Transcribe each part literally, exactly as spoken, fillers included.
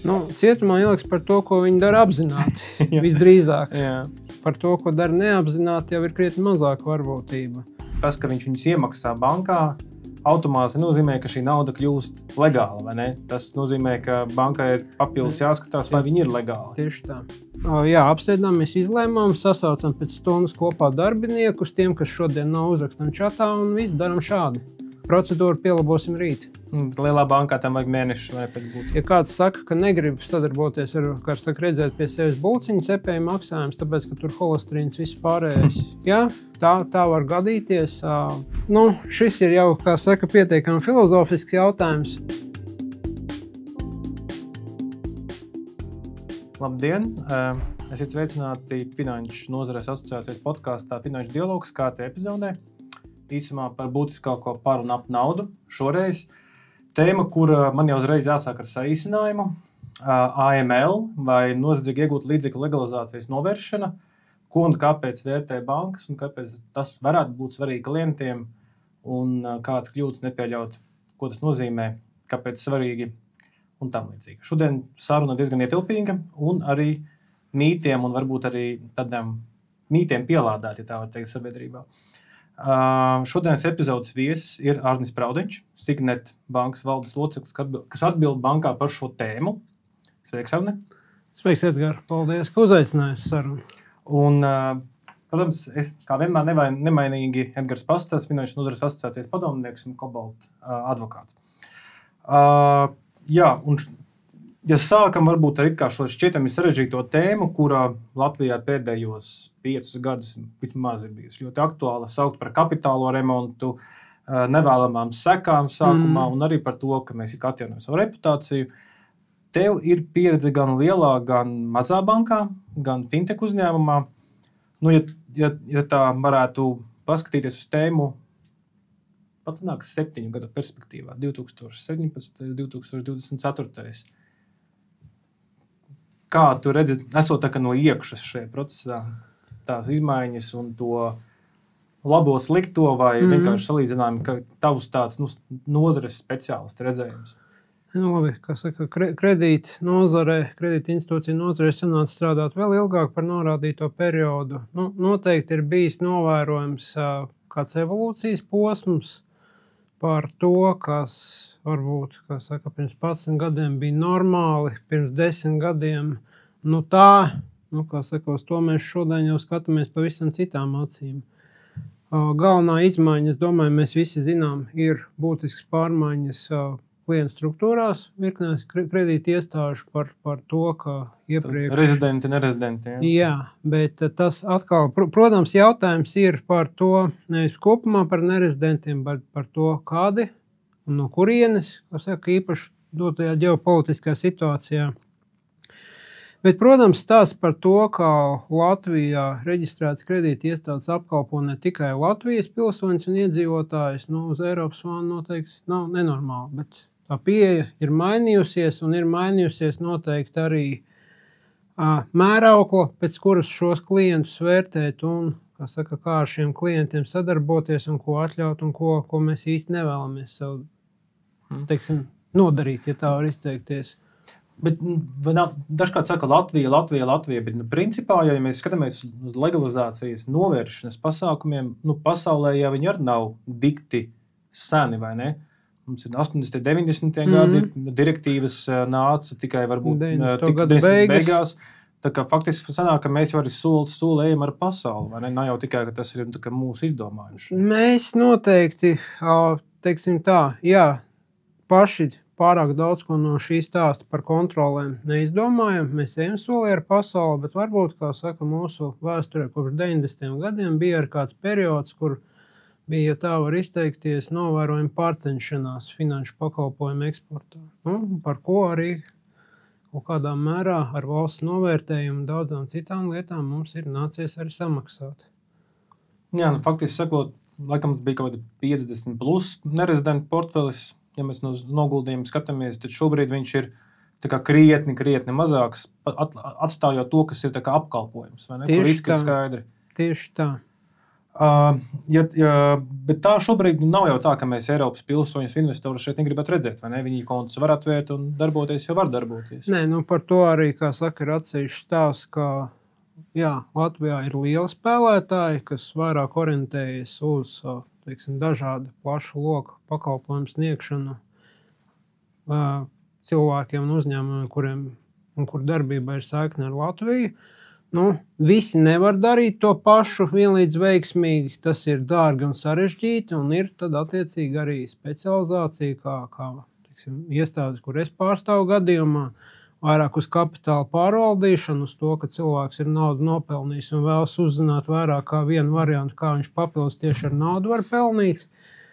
Nu, cietumā ieliks par to, ko viņi dara apzināti, visdrīzāk. Jā. Par to, ko dara neapzināti, jau ir krietni mazāka varbūtība. Tas, ka viņš viņus iemaksā bankā, automātiski nozīmē, ka šī nauda kļūst legāla, vai ne? Tas nozīmē, ka bankai ir papildus jāskatās, vai viņi ir legāli. Tieši tā. Jā, apsēdāmies, izlēmām, sasaucam pēc stundas kopā darbiniekus, tiem, kas šodien nav uzrakstam čatā, un viss daram šādi. Procedūru pielabosim rīt. Lielā bankā tam vajag mēnešu, vai pat būtu. Ja kāds saka, ka negrib sadarboties ar, kā saka, redzēt pie sevis bulciņu cepēju maksājums, tāpēc, ka tur holesterīns viss pārējais. Jā, tā, tā var gadīties. Nu, šis ir jau, kā saka, pietiekami filozofisks jautājums. Labdien! Esiet sveicināti Finanšu nozares asociācijas podkāstā Finanšu dialogs kā te epizodē. Īsumā par būtiskāko par un ap naudu. Šoreiz tēma, kur man jau uzreiz jāsāk ar saīsinājumu, A M L vai noziedzīgi iegūt līdzekļu legalizācijas novēršana, ko un kāpēc vērtē bankas un kāpēc tas varētu būt svarīgi klientiem un kāds kļūdas nepieļaut, ko tas nozīmē, kāpēc svarīgi un tam līdzīgi. Šodien saruna diezgan ietilpīga un arī mītiem un varbūt arī tādām mītiem pielādēt, ja tā var teikt, sabiedrībā. Uh, šodienas epizodes viesis ir Arnis Praudiņš, Signet bankas valdes loceklis, kas atbild bankā par šo tēmu. Sveiks, Arni! Sveiks, Edgar! Paldies, ka uzaicinājies sarunu. Un, uh, protams, es kā vienmēr nevain, nemainīgi Edgars Pastāvs, Finanšu nozares asociācijas padomnieks un Cobalt uh, advokāts. Uh, jā, un ja sākam varbūt ar kā šo šķietami sarežģīto tēmu, kurā Latvijā pēdējos piecus gadus vismaz ir bijusi ļoti aktuāla, saukt par kapitālo remontu, nevēlamām sekām sākumā mm. un arī par to, ka mēs atjaunojam savu reputāciju. Tev ir pieredze gan lielā, gan mazā bankā, gan fintech uzņēmumā. Nu, ja, ja, ja tā varētu paskatīties uz tēmu, pats nāks septiņu gadu perspektīvā, divi tūkstoši septiņpadsmitais, divi tūkstoši divdesmit ceturtais. Kā tu redzi, esot tā kā no iekšas šajā procesā, tās izmaiņas un to labo slikto vai mm. vienkārši salīdzinājumu, ka tavs tāds nu, nozares speciālists redzējums? Nu, labi, kā saka, kredīt nozarē, kredīt institūcija nozarē sanāca strādāt vēl ilgāk par norādīto periodu. Nu, noteikti ir bijis novērojams kāds evolūcijas posms par to, kas varbūt, kā saka, pirms padsmit gadiem bija normāli, pirms desmit gadiem, nu tā, nu, kā saka, uz to mēs šodien jau skatāmies pavisam citām acīm. Galvenā izmaiņa, es domāju, mēs visi zinām, ir būtisks pārmaiņas klientu struktūrās, virknēs kredīti iestāžu par, par to, ka iepriekš... Rezidenti, nerezidenti, jā. Jā, bet tas atkal, protams, jautājums ir par to, nevis kopumā par nerezidentiem, bet par to, kādi un no kurienes, kas saka, īpaši dotajā ģeopolitiskā situācijā. Bet, protams, stāsts par to, ka Latvijā reģistrētas kredīti iestādes apkalpo ne tikai Latvijas pilsoņus un iedzīvotājus, nu, uz Eiropas fondu noteikti nav nenormāli, bet tā pieeja ir mainījusies un ir mainījusies noteikti arī a, mēraukla, pēc kuras šos klientus vērtēt un, kā saka, kā ar šiem klientiem sadarboties un ko atļaut un ko, ko mēs īsti nevēlamies savu, teiksim, nodarīt, ja tā var izteikties. Bet dažkārt saka Latvija, Latvija, Latvija, bet nu, principā, ja mēs skatāmies uz legalizācijas novēršanas pasākumiem, nu, pasaulē jau viņi arī nav dikti seni, vai ne? Mums ir astoņdesmitie, deviņdesmitie Mm-hmm. gadi, direktīvas nāca tikai varbūt deviņdesmito gadu beigās. beigās. Tā kā faktiski sanāk, ka mēs jau arī soli soli ejam ar pasauli, vai ne? Nav jau tikai, ka tas ir tā kā mūsu izdomājuši. Mēs noteikti, teiksim tā, jā, paši pārāk daudz ko no šī stāsta par kontrolēm neizdomājam. Mēs ejam soli ar pasauli, bet varbūt, kā saka, mūsu vēsturē kopš deviņdesmitiem gadiem bija ar kāds periods, kur bija, ja tā var izteikties, novērojama pārceņšanās finanšu pakalpojumu eksportā. Nu, par ko arī kaut kādā mērā ar valsts novērtējumu daudzām citām lietām mums ir nācies arī samaksāt. Jā, nu, faktiski sakot, laikam bija kaut kāda piecdesmit plus nerezidentu portfelis. Ja mēs no noguldījumu skatāmies, tad šobrīd viņš ir tā kā krietni, krietni mazāks, atstājot to, kas ir tā kā apkalpojums, vai ne? Tieši tā. Skaidri. Tieši tā. Uh, ja, ja, bet tā šobrīd nav jau tā, ka mēs Eiropas pilsoņus investorus šeit negribētu redzēt, vai ne? Viņi kontus var atvērt un darboties, jau var darboties. Nē, nu par to arī, kā saka, ir atsevišķs stāsts, ka jā, Latvijā ir lieli spēlētāji, kas vairāk orientējas uz, teiksim, dažādu plašu loku pakalpojumu sniegšanu uh, cilvēkiem un uzņēmumiem, kuriem un kur darbība ir saikne ar Latviju. Nu, visi nevar darīt to pašu vienlīdz veiksmīgi, tas ir dārgi un sarežģīti, un ir tad attiecīgi arī specializācija, kā, kā teiksim, iestādes, kur es pārstāvu gadījumā, vairāk uz kapitāla pārvaldīšanu, uz to, ka cilvēks ir naudu nopelnījis un vēlas uzzināt vairāk kā vienu variantu, kā viņš papildus tieši ar naudu var pelnīt.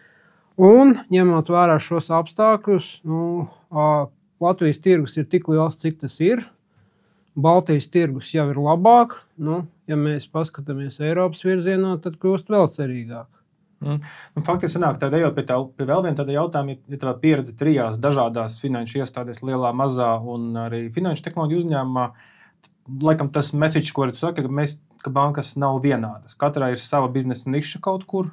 Un, ņemot vērā šos apstākļus, nu, Latvijas tirgus ir tik liels, cik tas ir. Baltijas tirgus jau ir labāk, nu, ja mēs paskatāmies Eiropas virzienā, tad kļūst vēl cerīgāk. Mm. Nu, faktiski sanāk, tad ejot pie, tā, pie vēl viena tāda jautājuma, ja tava pieredze trijās dažādās finanšu iestādēs, lielā, mazā un arī finanšu tehnoloģiju uzņēmumā, laikam tas message, ko tu saki, ka, mēs, ka bankas nav vienādas. Katrai ir sava biznesa niša kaut kur,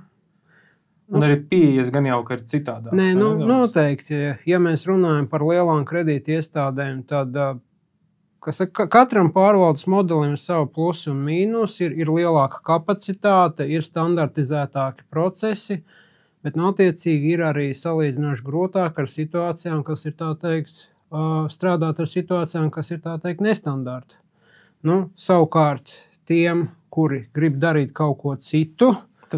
un arī pieejas gan jau, ka ir citādāk. Nē, nu, noteikti, ja, ja mēs runājam par lielām kredīti iestādēm, tad kas, katram pārvaldes modelim ir savu plusi un mīnus, ir, ir lielāka kapacitāte, ir standartizētāki procesi, bet notiecīgi ir arī salīdzinoši grūtāk ar situācijām, kas ir tā teikt, strādāt ar situācijām, kas ir tā teikt nestandarta. Nu, savukārt tiem, kuri grib darīt kaut ko citu,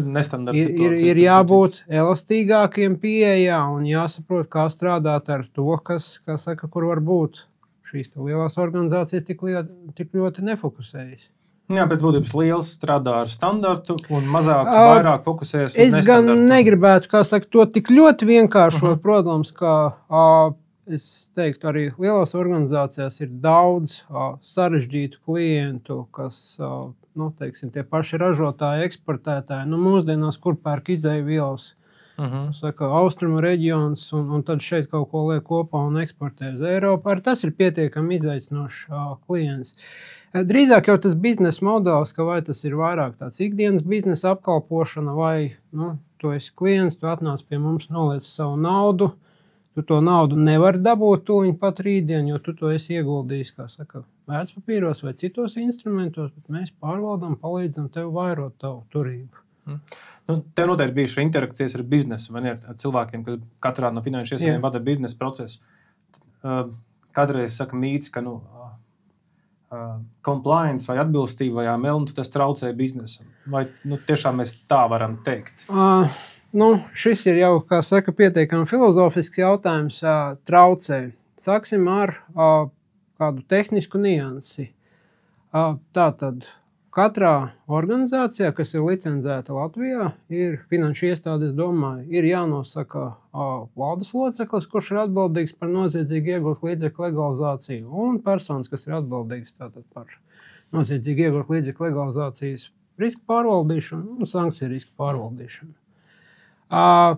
ir, ir, ir jābūt elastīgākiem pieejā un jāsaprot, kā strādāt ar to, kas, kā saka, kur var būt. Šīs lielās organizācijas tik, liet, tik ļoti nefokusējas. Jā, bet būtības liels strādā ar standartu un mazāks uh, vairāk fokusējas uz es nestandartu. Es gan negribētu, kā saka, to tik ļoti vienkāršot, uh -huh. protams, ka uh, es teiktu, arī lielās organizācijās ir daudz uh, sarežģītu klientu, kas, uh, nu, teiksim, tie paši ražotāji, eksportētāji, nu, mūsdienās, kur pērk izejvielas, Uh -huh. Saka, austrumu reģions, un, un tad šeit kaut ko liek kopā un eksportē uz Eiropu. Ar tas ir pietiekami izaicinošs uh, klients. Drīzāk jau tas biznesa modelis, ka vai tas ir vairāk tāds ikdienas biznesa apkalpošana, vai nu, tu esi klients, tu atnāc pie mums, noliec savu naudu, tu to naudu nevari dabūt tūliņ pat rītdien, jo tu to esi ieguldījis, kā saka, vērtspapīros vai citos instrumentos, bet mēs pārvaldam, palīdzam tev vairot tavu turību. Hmm. Nu, tev noteikti bijušas interakcijas ar biznesu, vai ne, ar cilvēkiem, kas katrā no finanšu iestādēm vada biznesa procesu. Uh, kādreiz saka mīts, ka nu, uh, uh, compliance vai atbilstība vai amel, tas traucē biznesam. Vai nu, tiešām mēs tā varam teikt? Uh, nu, šis ir jau, kā saka, pietiekami filozofisks jautājums, uh, traucē. Sāksim ar uh, kādu tehnisku niansi. Uh, tātad. Katrā organizācijā, kas ir licencēta Latvijā, ir finanšu iestādes, domāju, ir jānosaka uh, valdes loceklis, kurš ir atbildīgs par noziedzīgi iegūt līdzekļu legalizāciju, un personas, kas ir atbildīgas tātad par noziedzīgi iegūt līdzekļu legalizācijas risku pārvaldīšanu un sankciju risku pārvaldīšanu. Uh,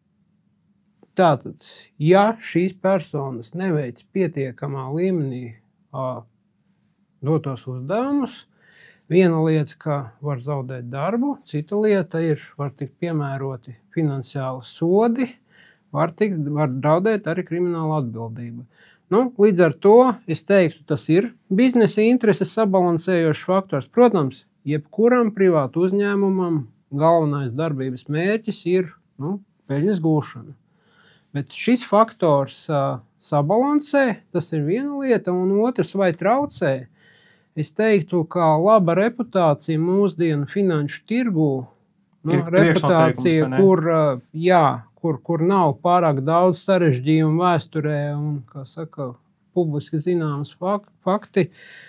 tātad, ja šīs personas neveic pietiekamā līmenī uh, dotos uzdevumus, viena lieta, ka var zaudēt darbu, cita lieta ir, var tikt piemēroti finansiāli sodi, var, tikt, var draudēt arī krimināla atbildība. Nu, līdz ar to, es teiktu, tas ir biznesa intereses sabalansējošs faktors. Protams, jebkuram privātu uzņēmumam galvenais darbības mērķis ir nu, peļņas gūšana. Bet šis faktors uh, sabalansē, tas ir viena lieta, un otrs vai traucē. Es teiktu, ka laba reputācija mūsdienu finanšu tirgū, nu, reputācija, kur, jā, kur, kur nav pārāk daudz sarežģījumu vēsturē un, kā saka, publiski zināmas fakti,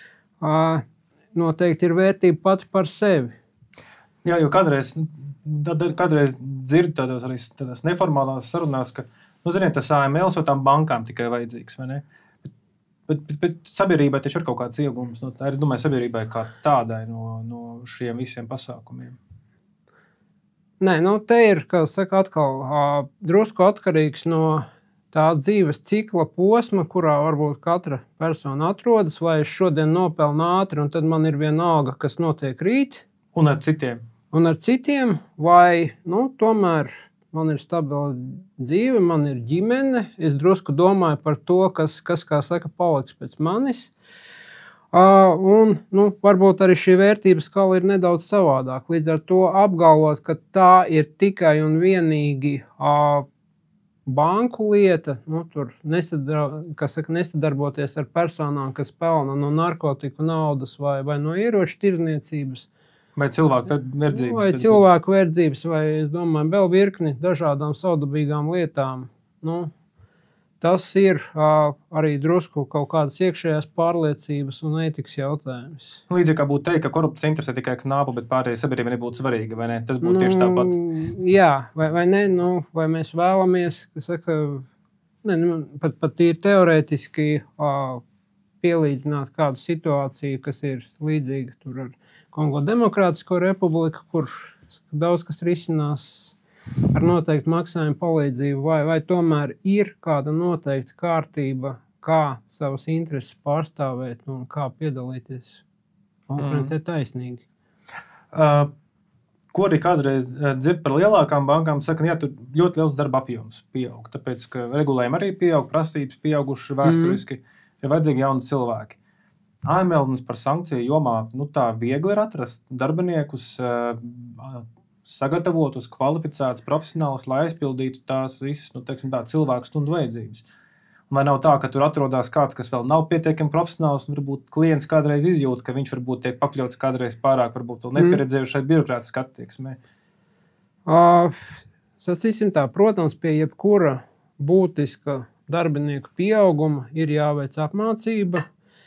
noteikti ir vērtība pati par sevi. Jā, jo kādreiz, kādreiz dzirdu tādos arī tādās neformālās sarunās, ka, nu, ziniet, tas A M L jau tām bankām tikai vajadzīgs, vai ne? Bet, bet, bet sabiedrībai taču ir kaut kāds iegūms no tā. Es domāju, sabiedrībai kā tādai no, no šiem visiem pasākumiem. Nē, nu te ir, kā saka, atkal uh, drusku atkarīgs no tā dzīves cikla posma, kurā varbūt katra persona atrodas, vai es šodien nopelnu ātri, un tad man ir viena alga, kas notiek rīt. Un ar citiem. un ar citiem, vai nu, tomēr man ir stabila dzīve, man ir ģimene, es drusku domāju par to, kas, kas kā saka, paliks pēc manis. Uh, un nu, varbūt arī šī vērtības skala ir nedaudz savādāk. Līdz ar to apgalvot, ka tā ir tikai un vienīgi uh, banku lieta, nu, tur nesadar, saka, nesadarboties ar personām, kas pelna no narkotiku naudas vai, vai no ieroču tirdzniecības. Vai cilvēku verdzības. Vai cilvēku verdzības, vai, es domāju, vēl virkni dažādām saudabīgām lietām. Nu, tas ir uh, arī drusku kaut kādas iekšējās pārliecības un ētikas jautājums. Līdzīgi kā būtu teikt, ka korupcija interesē tikai knāpu, bet pārējai sabiedrība nebūtu svarīga, vai ne? Tas būtu nu, tieši tāpat. Jā, vai, vai ne, nu, vai mēs vēlamies, kas saka, ne, nu, pat, pat ir teorētiski uh, pielīdzināt kādu situāciju, kas ir līdzīga tur ar Kongo Demokrātisko republiku, kur daudz kas risinās ar noteiktu maksājumu palīdzību, vai, vai tomēr ir kāda noteikta kārtība, kā savas intereses pārstāvēt un kā piedalīties konkurencē taisnīgi. Uh, ko arī kādreiz dzird par lielākām bankām, saka, jā, tur ļoti liels darba apjoms pieaug, tāpēc, ka regulējumi arī pieaug, prasības pieauguši vēsturiski, mm. ir vajadzīgi jauni cilvēki. Āmelnes par sankciju jomā, nu tā viegli ir atrast darbiniekus, uh, sagatavotus, kvalificētus profesionālus, lai aizpildītu tās visas, nu, teiksim tā, cilvēku stundu vajadzības. Un vai nav tā, ka tur atrodas kāds, kas vēl nav pietiekami profesionāls, un varbūt klients kādreiz izjūt, ka viņš varbūt tiek pakļauts kādreiz pārāk, varbūt vēl nepieredzējušai birokrātiskai attieksmei? Uh, sacīsim tā, protams, pie jebkura būtiska darbinieku pieauguma ir jāveic apmācība,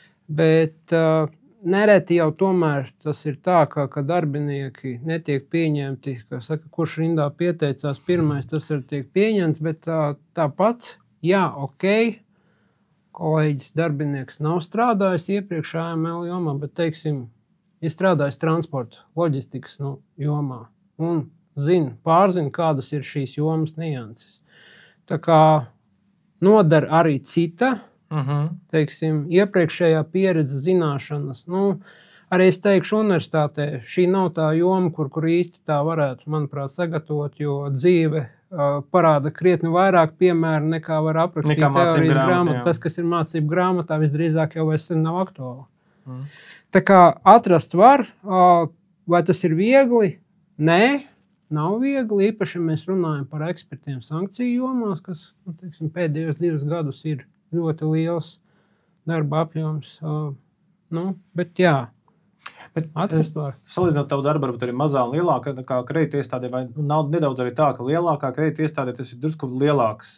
bet uh, nereti jau tomēr tas ir tā, ka, ka darbinieki netiek pieņemti, ka saka, kurš rindā pieteicās pirmais, tas ir tiek pieņemts, bet tā, tāpat, jā, ok, kolēģis darbinieks nav strādājis iepriekš A M L jomā, bet, teiksim, ir strādājis transporta, loģistikas nu, jomā un zina, pārzina, kādas ir šīs jomas nianses. Tā kā noder arī cita, Uh-huh. teiksim, iepriekšējā pieredze zināšanas. Nu, arī es teikšu universitātē, šī nav tā joma, kur, kur īsti tā varētu, manuprāt, sagatavot, jo dzīve uh, parāda krietni vairāk piemēru, nekā var aprakstīt nekā teorijas grāmatā. Tas, kas ir mācību grāmatā, visdrīzāk jau vairs nav aktuāli. Uh-huh. Tā kā atrast var, uh, vai tas ir viegli? Nē, nav viegli. Īpaši mēs runājam par ekspertiem sankciju jomās, kas, nu, teiksim, pēdējos divus gadus ir ļoti liels darba apjoms. Uh, nu, bet jā, bet, atrast var. Salīdzinot tavu darbu, varbūt arī mazā un lielākā kā kredīta iestādē, vai nav nedaudz arī tā, ka lielākā kredīta iestādē tas ir drusku lielāks.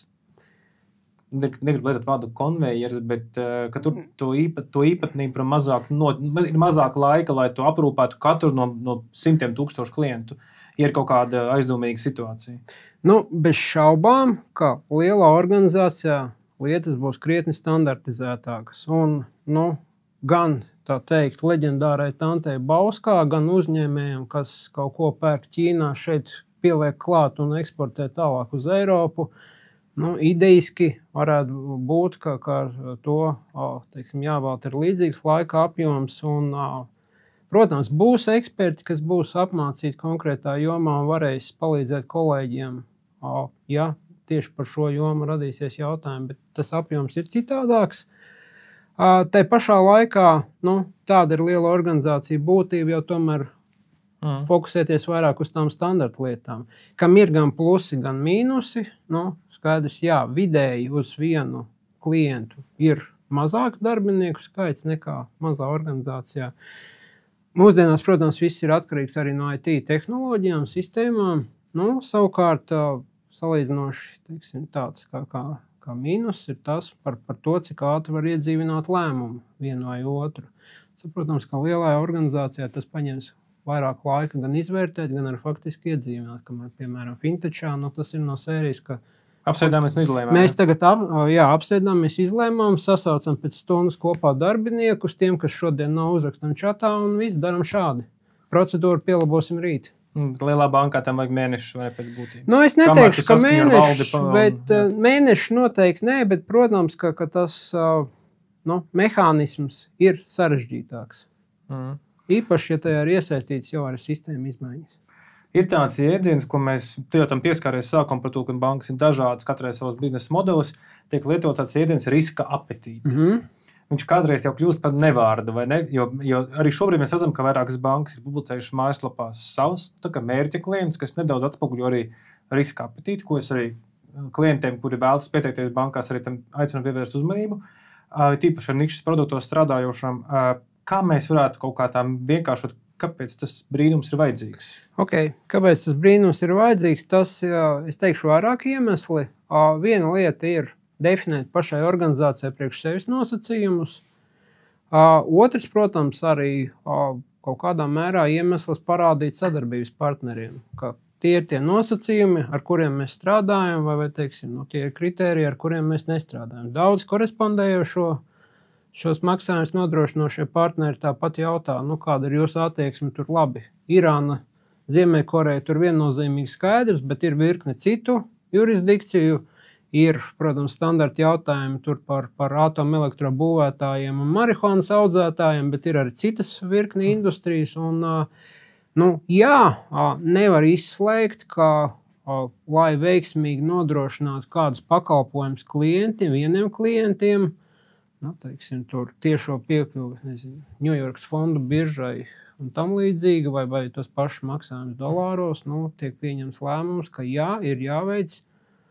Negribu lietot vārdu konvejers, bet uh, ka tur to, īpat, to īpatnību ir mazāk, no, ir mazāk laika, lai tu aprūpētu katru no, no simtiem tūkstošu klientu. Ja ir kaut kāda aizdomīga situācija. Nu, bez šaubām, ka lielā organizācijā lietas būs krietni standartizētākas. Un, nu, gan, tā teikt, leģendārai Tantei Bauskā, gan uzņēmējiem, kas kaut ko pērk Ķīnā, šeit pieliek klāt un eksportē tālāk uz Eiropu. Nu, idejiski varētu būt, ka, ka to, teiksim, jāvēlt ir līdzīgs laika apjoms. Un, protams, būs eksperti, kas būs apmācīti konkrētā jomā un varēs palīdzēt kolēģiem, ja tieši par šo jomu radīsies jautājumi, bet tas apjoms ir citādāks. Tā pašā laikā, nu, tāda ir liela organizācija būtība, jau tomēr mm. fokusēties vairāk uz tām standarta lietām, kam ir gan plusi, gan mīnusi. Nu, skaidrs, jā, vidēji uz vienu klientu ir mazāks darbinieku skaits nekā mazā organizācijā. Mūsdienās, protams, viss ir atkarīgs arī no I T tehnoloģijām, sistēmām. Nu, savukārt, salīdzinoši, teiksim, tāds kā, kā, kā mīnus ir tas par, par to, cik ātri var iedzīvināt lēmumu vienu vai otru. Saprotams, ka lielajā organizācijā tas paņems vairāk laika gan izvērtēt, gan arī faktiski iedzīvināt, kamēr, piemēram, Fintechā, nu, tas ir no sērijas, ka apsēdāmies un izlēmām. Mēs tagad ap, jā, apsēdāmies, izlēmām, sasaucam pēc stundas kopā darbiniekus, tiem, kas šodien nav uzrakstam čatā, un viss daram šādi. Procedūru pielabosim rīt. Lielā bankā tam vajag mēnešu vai pēc būtības. Nu, es neteikšu, ka mēnešu, pa... bet uh, mēnešu noteikti nē, bet, protams, ka, ka tas uh, nu, mehānisms ir sarežģītāks. Mm. Īpaši, ja tajā ir iesaistīts jau arī sistēma izmaiņas. Ir tāds jēdziens, ko mēs tam pieskārāmies sākumā par to, ka bankas ir dažādas, katrai savs biznesa modelis, tiek lietots tāds jēdziens riska apetīte. Mm -hmm. Viņš kādreiz jau kļūst par nevārdu, vai ne? Jo, jo arī šobrīd mēs redzam, ka vairākas bankas ir publicējušas mājaslapās savus mērķa klientus, kas nedaudz atspoguļo arī riska apetīti, ko es arī klientiem, kuri vēlas pieteikties bankās, arī tam aicinu pievērst uzmanību. Tīpaši ar nišas produktos strādājošam, kā mēs varētu kaut kā tā vienkāršot, kāpēc tas brīnums ir vajadzīgs? Okay. Kāpēc tas brīnums ir vajadzīgs? Tas, es teikšu, vairāk iemesli. Viena lieta ir definēt pašai organizācijai priekš sevis nosacījumus. Otrs, protams, arī kaut kādā mērā iemesls parādīt sadarbības partneriem, ka tie ir tie nosacījumi, ar kuriem mēs strādājam, vai, vai teiksim, nu, tie ir kritēriji, ar kuriem mēs nestrādājam. Daudz korespondējošo šos maksājumus nodrošinošie partneri tāpat jautā, nu, kāda ir jūsu attieksme tur labi. Irāna, Ziemeļkoreja tur viennozīmīgi skaidrs, bet ir virkne citu jurisdikciju. Ir, protams, standarta jautājumi tur par, par atomelektrobūvētājiem un marihuānas audzētājiem, bet ir arī citas virkni industrijas. Un, nu, jā, nevar izslēgt, ka, lai veiksmīgi nodrošinātu kādus pakalpojumus klientiem, vieniem klientiem, nu, teiksim, tur tiešo piekļuvi, nezinu, Ņujorkas fondu biržai un tam līdzīgi, vai, vai tos pašus maksājumus dolāros, nu, tiek pieņems lēmums, ka jā, ir jāveic,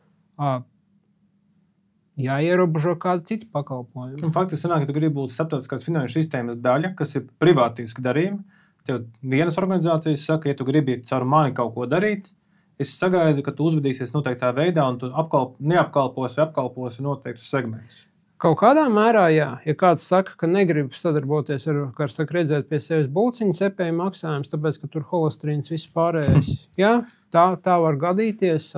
jāierobežo kādu citu pakalpojumu. Faktiski sanāk, ka tu gribi būt starptautiskās finanšu sistēmas daļa, kas ir privātiski darījumi. Tev vienas organizācijas saka, ja tu gribi caur mani kaut ko darīt, es sagaidu, ka tu uzvedīsies noteiktā veidā un tu apkalp, neapkalposi vai apkalposi noteiktus segmentus. Kaut kādā mērā, jā. Ja kāds saka, ka negrib sadarboties ar, kā saka, redzēt pie sevis bulciņu cepēju maksājumus, tāpēc, ka tur holesterīns viss pārējais. Jā, tā, tā var gadīties.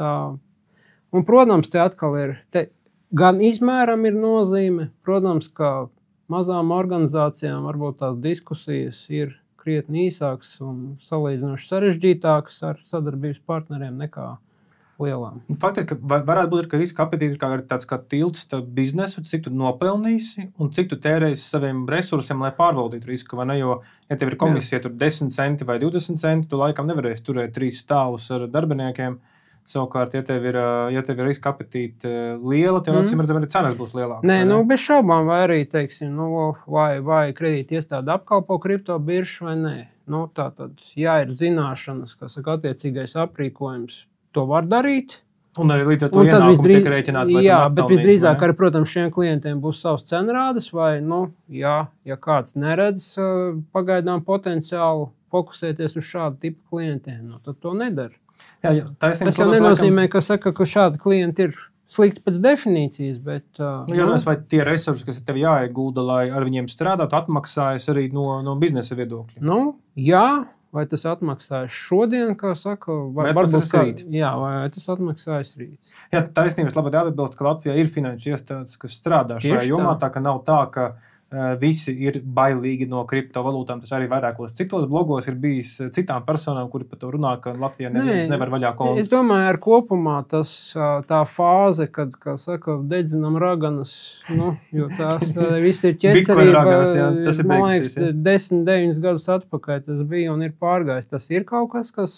Un, protams, te atkal ir, te gan izmēram ir nozīme, protams, ka mazām organizācijām varbūt tās diskusijas ir krietni īsāks un salīdzinoši sarežģītāks ar sadarbības partneriem nekā lielām. Faktiski, varētu būt, ka riska apetīte ir tāds kā tilts biznesu, cik tu nopelnīsi un cik tu tērēsi saviem resursiem, lai pārvaldītu risku, vai ne? Jo, ja tev ir komisija tur desmit centi vai divdesmit centi, tu laikam nevarēsi turēt trīs stāvus ar darbiniekiem. Savukārt, ja tev ir, ja tev ir riska apetīte liela, tev mm. acīm redzam, arī cenas būs lielākas. Nē, nu, bez šaubām, vai arī, teiksim, nu, vai, vai kredīti iestāde apkalpo kripto biržu vai nē. Nu, tā tad, ja ir zināšanas, kas saka, attiecīgais aprīkojums, to var darīt. Un arī līdz ar to ienākumu visdrīz... tiek rēķināti. Jā, bet visdrīzāk arī, protams, šiem klientiem būs savs cenrādes, vai, nu, jā, ja kāds neredz pagaidām potenciālu fokusēties uz šādu tipu klientiem, nu, tad to nedara. Jā, jā, taisnība, tas jau nenozīmē, ka saka, ka šādi klienti ir slikti pēc definīcijas, bet... Uh, jā, tas vai tie resursi, kas tev jāiegulda, lai ar viņiem strādātu, atmaksājas arī no, no biznesa viedokļa? Nu, jā, vai tas atmaksājas šodien, kā saka, vai, vai varbūt kā, rīt? Jā, vai tas atmaksājas rīt. Jā, taisnības labāk jāatbilst, ka Latvijā ir finanšu iestādes, kas strādā šajā jomā, tā ka nav tā, ka visi ir bailīgi no kriptovalūtām. Tas arī vairākos citos blogos ir bijis citām personām, kuri par to runā, ka Latvijā neviens nevar vaļā kontus. Es domāju, ar kopumā tas, tā fāze, kad, kā saka, dedzinam raganas, nu, jo tās viss ir ķecerība, raganas, jā, tas ir man beigusies, liekas, desmit, deviņus gadus atpakaļ tas bija un ir pārgājis. Tas ir kaut kas, kas,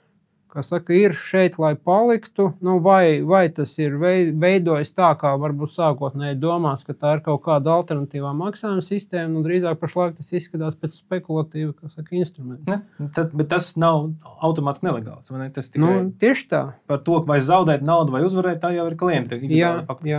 kā saka, ir šeit, lai paliktu, nu, vai, vai tas ir veidojis tā, kā varbūt sākotnēji domās, ka tā ir kaut kāda alternatīvā maksājuma sistēma, un drīzāk pašlaik tas izskatās pēc spekulatīva, kā saka, instrumenta. Ne, tad, bet tas nav automātiski nelegāls, vai ne? Tas tikai nu, tieši tā. Par to, vai zaudēt naudu vai uzvarēt, tā jau ir klienta. Jā, jā.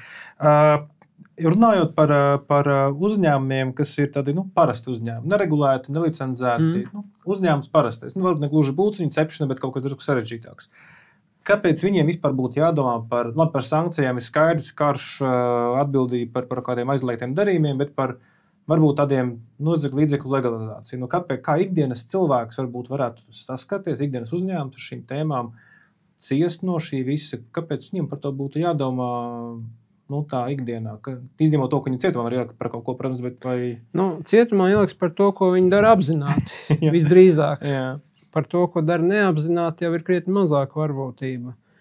Uh, Runājot par, par uzņēmumiem, kas ir tādi nu, parasti uzņēmumi, neregulēti, nelicenzēti, mm. nu, uzņēmums parastais. Nu, varbūt ne gluži bulciņu cepšana, bet kaut kas drusku sarežģītāks. Kāpēc viņiem vispār būtu jādomā par, labi, par sankcijām? Ir skaidrs karš atbildība par, par kādiem aizliegtiem darījumiem, bet par varbūt tādiem nodokļu līdzekļu legalizāciju. Nu, kāpēc, kā ikdienas cilvēks varbūt varētu saskaties, ikdienas uzņēmums ar šīm tēmām ciest no šī visa? Kāpēc viņiem par to būtu jādomā? Nu, tā ikdienā, ka izņemot to, ka viņi cietumā var ielikt par kaut ko, protams, bet vai... Nu, cietumā ieliks par to, ko viņi dara apzināti, visdrīzāk. Jā. Par to, ko dara neapzināti, jau ir krietni mazāka varbūtība.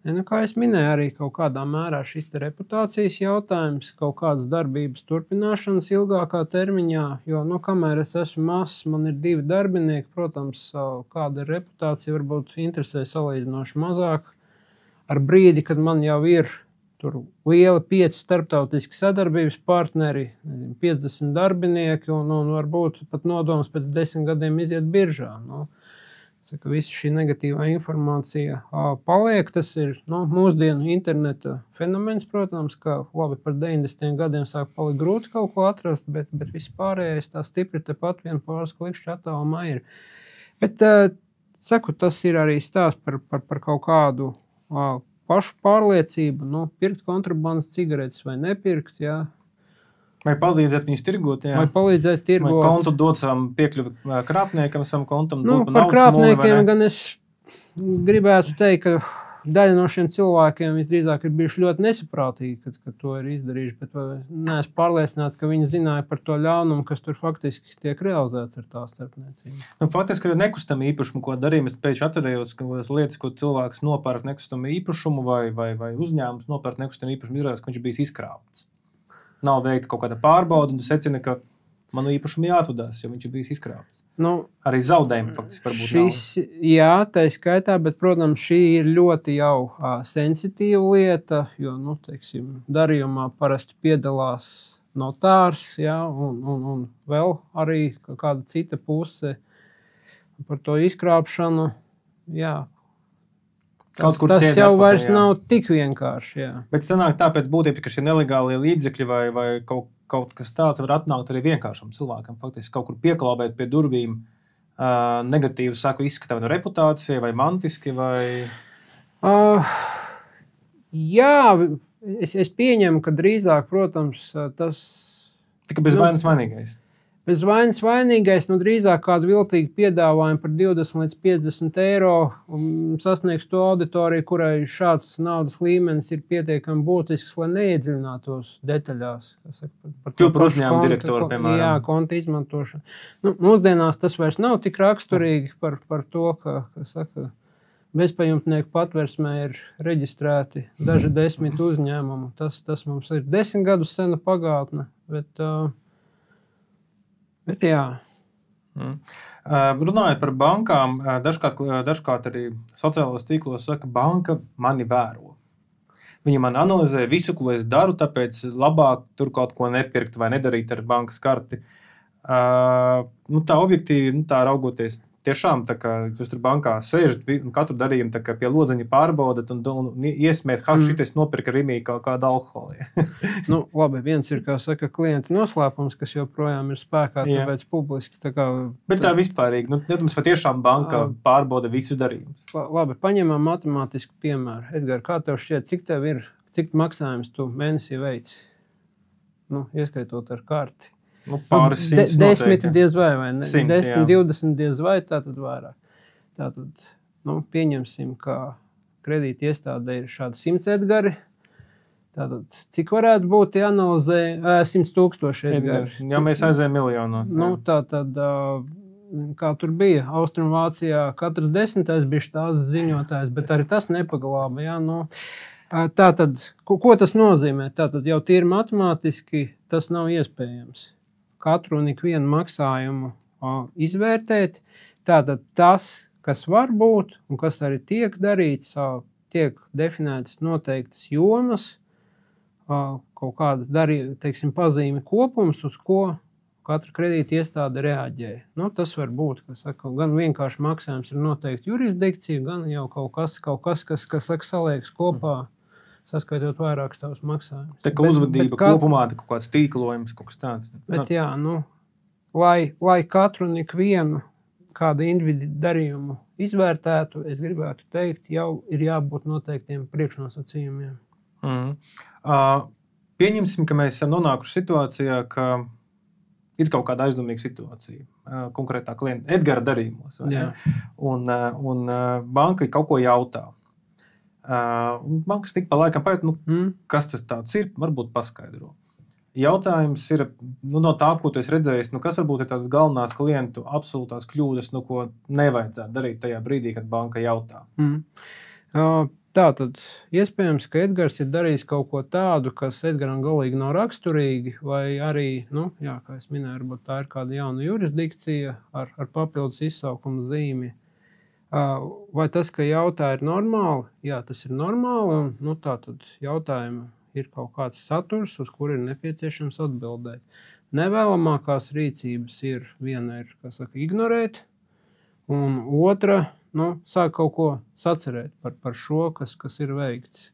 Ja, nu, kā es minēju, arī kaut kādā mērā šis reputācijas jautājums, kaut kādas darbības turpināšanas ilgākā termiņā, jo, nu, kamēr es esmu mazs, man ir divi darbinieki, protams, kāda ir reputācija, varbūt interesē salīdzinoši mazāk. Ar brīdi, kad man jau ir tur lieli pieci starptautiski sadarbības partneri, piecdesmit darbinieki un, un varbūt pat nodoms pēc desmit gadiem iziet biržā. Nu, Saka, visa šī negatīvā informācija paliek. Tas ir nu, mūsdienu interneta fenomens, protams, ka labi par deviņdesmitiem gadiem sāk palikt grūti kaut ko atrast, bet, bet vispārējais tā stipri tepat vien pāris klikšķi attālumā ir. Bet, saku, tas ir arī stāsts par, par, par kaut kādu pašu pārliecību, nu, pirkt kontrabandas cigaretes vai nepirkt, jā. Vai palīdzēt viņus tirgot, jā. Vai palīdzēt tirgot. Vai kontu dot savam piekļuvi krāpniekam, savam kontam, nu, dot par krāpniekiem gan es gribētu teikt, ka daļa no šiem cilvēkiem visdrīzāk ir bijuši ļoti nesaprātīgi, kad, kad to ir izdarījuši, bet neesmu pārliecināts, ka viņi zināja par to ļaunumu, kas tur faktiski tiek realizēts ar tā starpniecību. Nu, faktiski ir nekustami īpašumu, ko darījām. Es pēc atcerējos, ka tas lietas, ko cilvēks nopērk nekustami īpašumu vai, vai, vai uzņēmums nopērk nekustami īpašumu, izrādās, ka viņš bijis izkrāpts. Nav veikta kaut kāda pārbauda, un tu secini, ka manu īpašumu jāatvadās, jo viņš ir bijis izkrāpts. Nu, arī zaudējumi faktiski varbūt šis, nav. Jā, tā ir skaitā, bet, protams, šī ir ļoti jau uh, sensitīva lieta, jo, nu, teiksim, darījumā parasti piedalās notārs, jā, un, un, un vēl arī kāda cita puse par to izkrāpšanu, jā. Tas, tas jau vairs jā. Nav tik vienkārši. Jā. Bet sanāk tāpēc būtība, ka šie nelegālie līdzekļi vai, vai kaut, kaut kas tāds var atnākt arī vienkāršam cilvēkam. Faktiski kaut kur pieklābēt pie durvīm uh, negatīvu saku izskatā no reputācija vai mantiski vai... Uh, jā, es, es pieņemu, ka drīzāk, protams, tas... Tikai bez nu, vainas vainīgais. Bez vainas vainīgais, nu drīzāk kādu viltīgu piedāvājumu par divdesmit līdz piecdesmit eiro sasniegs to auditoriju, kurai šāds naudas līmenis ir pietiekami būtisks, lai neiedziļinātos detaļās. Par par uzņēmumu direktoru, piemēram. Jā, konta izmantošanu. Nu, mūsdienās tas vairs nav tik raksturīgi par, par to, ka, ka saka, bezpajumtnieku patversmē ir reģistrēti daži desmit uzņēmumu. Tas, tas mums ir desmit gadus sena pagātne, bet... Uh, Bet jā. Mm. Uh, runājot par bankām, uh, dažkārt, dažkārt arī sociālos tīklos saka, banka mani vēro. Viņi man analizē visu, ko es daru, tāpēc labāk tur kaut ko nepirkt vai nedarīt ar bankas karti. Uh, nu, tā objektīvi, nu, tā raugoties, tiešām tā kā jūs tur bankā sēžat un katru darījumu tā kā pie lodziņa pārbaudat un, un, un iesmēt, ha, mm. šitais nopirka Rimī kaut kādu alkoholu. Nu, labi, viens ir, kā saka, klienta noslēpums, kas joprojām ir spēkā, tāpēc publiski. Tā kā, Bet tā vispārīgi, nu, jums vai tiešām banka uh, pārbauda visus darījumus? Labi, paņemam matemātisku piemēru. Edgar, kā tev šķiet, cik tev ir, cik maksājums tu mēnesī veici? Nu, ieskaitot ar karti. Nu, pāris simts De, desmit diez vai, vai ne? Simt, desmit, divdesmit diez vai, tātad vairāk. Tātad, nu, pieņemsim, ka kredīti iestādē ir šādi simts Edgari. Tātad, cik varētu būt jāanalizē simts tūkstoši Edgari? Jā, mēs aizējam miljonos. Jā. Nu, tātad, kā tur bija, Austrumvācijā katrs desmitais bija tās ziņotājs, bet arī tas nepaglāba, jā, nu. Tātad, ko, ko tas nozīmē? Tātad jau tīri matemātiski tas nav iespējams. Katru un ikvienu maksājumu o, izvērtēt. Tātad tas, kas var būt un kas arī tiek darīts, o, tiek definētas noteiktas jomas, o, kaut kādas darī, teiksim, pazīmi kopums, uz ko katra kredīta iestāde reaģē. Nu, tas var būt, ka saka, gan vienkārši maksājums ir noteikti jurisdikcija, gan jau kaut kas, kaut kas kas, kas saka, saliekas kopā. Saskaitot vairākus tavus maksājumus. Tā kā uzvedība bet, bet kopumā, tā kaut kāds tīklojums, kaut kas tāds. Bet jā, nu, lai, lai katru un ikvienu kādu individu darījumu izvērtētu, es gribētu teikt, jau ir jābūt noteiktiem priekšnosacījumiem. Mm. Uh, pieņemsim, ka mēs esam nonākuši situācijā, ka ir kaut kāda aizdomīga situācija. Uh, konkrētā klienta Edgara darījumos. Un, uh, un uh, banka kaut ko jautā. Uh, bankas tik pa laikam paiet, nu, mm. kas tas tāds ir, varbūt paskaidro. Jautājums ir, nu, no tā, ko tu esi redzējis, nu, kas varbūt ir tās galvenās klientu absolūtās kļūdas, nu, ko nevajadzētu darīt tajā brīdī, kad banka jautā? Mm. Uh, Tātad, iespējams, ka Edgars ir darījis kaut ko tādu, kas Edgaram galīgi nav raksturīgi, vai arī, nu, jā, kā es minēju, varbūt tā ir kāda jauna jurisdikcija ar, ar papildus izsaukuma zīmi. Vai tas, ka jautā ir normāli? Jā, tas ir normāli, un nu, tātad jautājumi ir kaut kāds saturs, uz kuru ir nepieciešams atbildēt. Nevēlamākās rīcības ir, viena ir, kā saka, ignorēt, un otra, nu, sāk kaut ko sacerēt par, par šo, kas, kas ir veikts.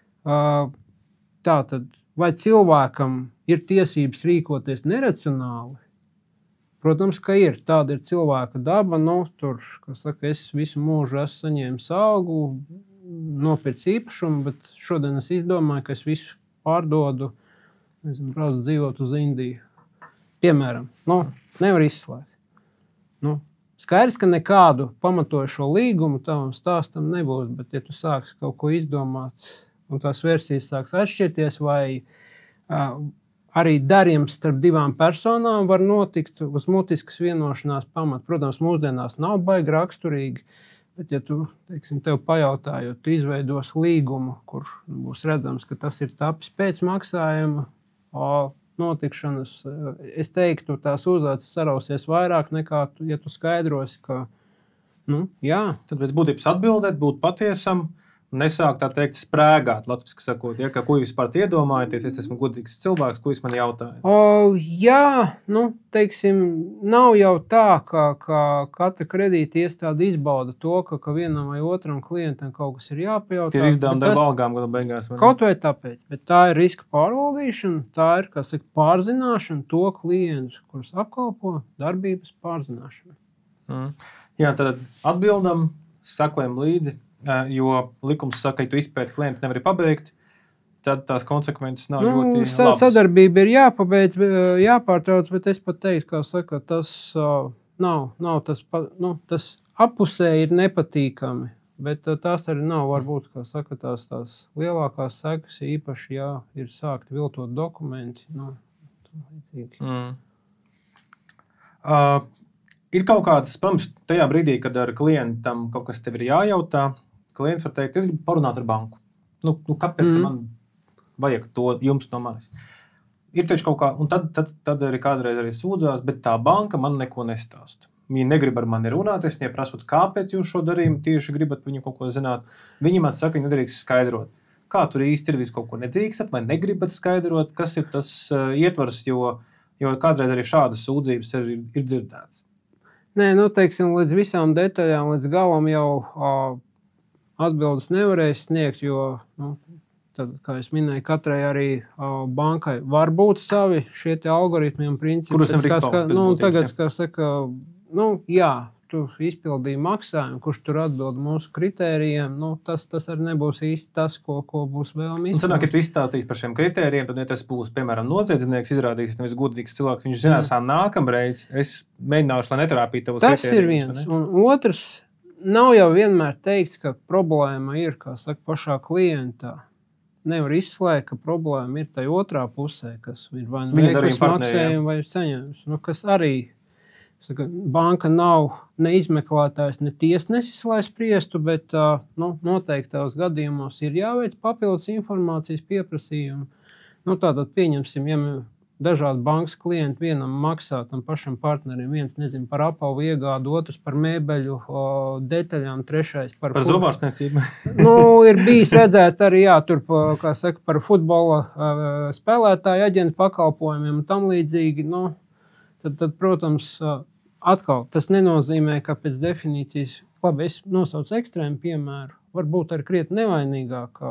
Tātad, vai cilvēkam ir tiesības rīkoties neracionāli? Protams, ka ir. Tāda ir cilvēka daba. Nu, tur, kā saka, es visu mūžu esmu saņēmis algu, nopircis īpašumu, bet šodien es izdomāju, ka es visu pārdodu, nezinu, braucu dzīvot uz Indiju. Piemēram, nu, nevar izslēgt. Nu, skaidrs, ka nekādu pamatojošo līgumu tavam stāstam nebūs, bet ja tu sāksi kaut ko izdomāt un tās versijas sāks atšķirties, vai uh, arī darījums starp divām personām var notikt uz mutiskas vienošanās pamata. Protams, mūsdienās nav baigi raksturīgi, bet ja tu, teiksim, tev pajautājot, tu izveidos līgumu, kur būs redzams, ka tas ir tapis pēc maksājuma o, notikšanas, es teiktu, tās uzvārds sarausies vairāk nekā, tu, ja tu skaidrosi, ka, nu, jā. Tad pēc būtības atbildēt, būt patiesam, nesāk tā teikt sprēgāt, latviski sakot, ja, ka ko jūs pārt iedomājaties, es esmu godīgs cilvēks, ko jūs man jautājat? O, jā, nu, teiksim, nav jau tā, ka, ka katra kredīta iestāde izbauda to, ka, ka vienam vai otram klientam kaut kas ir jāpajautā. Tie ir izdevumi darba algām, gada beigās. Kaut vai tāpēc, bet tā ir riska pārvaldīšana, tā ir, kā saka, pārzināšana to klientu, kurus apkalpo, darbības pārzināšana. Mm. Jā, tad atbildam, sakojam līdzi. Jo likums saka, ja tu izpēti klienti nevari pabeigt, tad tās konsekvences nav nu, ļoti labas. Sadarbība ir jāpabeidz, jāpārtrauc, bet es pat teiktu, kā saka, tas uh, nav, nav tas, nu, tas apusē ir nepatīkami, bet uh, tās arī nav varbūt, kā saka, tās, tās lielākās sekas, īpaši, jā, ir sākt viltot dokumenti. Nu, mm. uh, ir kaut kādas, protams, tajā brīdī, kad ar klientam kaut kas tev ir jājautā, klients var teikt, es gribu parunāt ar banku. Nu, nu kāpēc mm. man vajag to jums no manis? Ir taču kaut kā, un tad, tad, tad arī kādreiz arī sūdzās, bet tā banka man neko nestāst. Viņi negrib ar mani runāt, es viņai prasot, kāpēc jūs šo darījumu tieši gribat viņu kaut ko zināt. Viņi man saka, viņi nedrīkst skaidrot. Kā tur īsti ir, visu kaut ko nedrīkstat vai negribat skaidrot, kas ir tas uh, ietvars, jo, jo kādreiz arī šādas sūdzības ir, ir dzirdēts. Nē, nu, teiksim, līdz visām detaļām, līdz galam jau uh, atbildes nevarēs sniegt, jo, nu, tad, kā es minēju, katrai arī uh, bankai var būt savi šie te algoritmi un principi. Kurus nevar izpaust? Nu, tagad, kā saka, nu, jā, tu izpildīji maksājumu, kurš tur atbild mūsu kritērijiem, nu, tas, tas arī nebūs īsti tas, ko, ko būs vēlami izpildīt. Un sanāk, ja tu izstāstīs par šiem kritērijiem, tad, ja tas būs, piemēram, noziedznieks, izrādīsies nevis godīgs cilvēks, viņš zinās, mm. nākamreiz es mēģināšu, lai netrāpītu tavus kritērijus. Tas ir Ne? viens. Un otrs, nav jau vienmēr teikts, ka problēma ir, kā saka, pašā klientā. Nevar izslēgt, ka problēma ir tai otrā pusē, kas ir vai nu veikums maksājumi vai saņēmums. Nu, kas arī, saka, banka nav ne izmeklētājs, ne tiesnesis, lai spriestu, bet nu, noteiktos gadījumos ir jāveic papildus informācijas pieprasījumi. Nu, tātad pieņemsim, ja dažādi bankas klienti vienam maksā tam pašam partnerim, viens nezinu par apavu iegādu, otrs par mēbeļu o, detaļām, trešais par... Par zobārstniecību. Nu, ir bijis redzēt arī, jā, tur, kā saka, par futbola uh, spēlētāju aģentu pakalpojumiem un tam līdzīgi, nu, tad, tad, protams, uh, atkal tas nenozīmē, ka pēc definīcijas, labi, es nosaucu ekstrēmu piemēru, varbūt arī krietni nevainīgāk,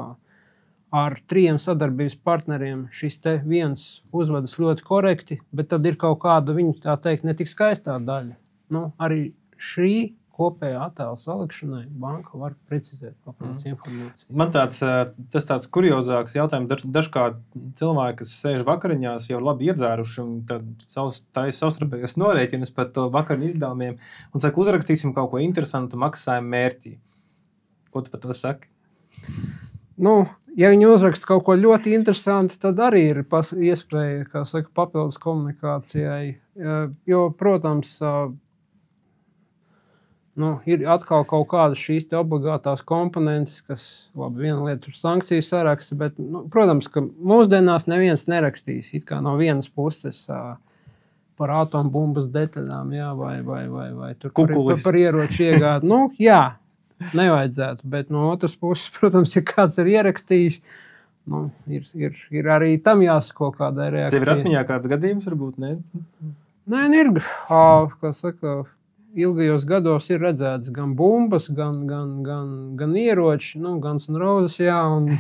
ar trījiem sadarbības partneriem šis te viens uzvedas ļoti korekti, bet tad ir kaut kāda viņa, tā teikt, ne tik skaistā daļa. Nu, arī šī kopējā attēla salikšanai banka var precizēt papildus mm. informāciju. Man tāds, tas tāds kuriozāks jautājums, daž, dažkārt cilvēki, kas sēž vakariņās, jau labi iedzēruši un tad savs, tā ir savstarpējas norēķinas par to vakariņu izdevumiem un saka, uzrakstīsim kaut ko interesantu maksājumu mērķī. Ko tu par to saki? Nu, ja viņi uzraksta kaut ko ļoti interesantu, tad arī ir pas, iespēja, kā saka, papildus komunikācijai. Jo, protams, nu, ir atkal kaut kādas šīs te obligātās komponentes, kas, labi, viena lieta ir sankciju saraksts, bet, nu, protams, ka mūsdienās neviens nerakstīs, it kā no vienas puses uh, par atombumbas detaļām, jā, vai, vai, vai, vai tur par, par, par ieroču iegādi. Nu, jā, nevajadzētu, bet no otras puses, protams, ja kāds ir ierakstījis, nu, ir, ir, ir arī tam jāsako kādai reakcijai. Tev ir atmiņā kāds gadījums, varbūt, ne? Nē, ir, kā saka, ilgajos gados ir redzēts gan bumbas, gan, gan, gan, gan ieroči, nu, gan Roses, jā, un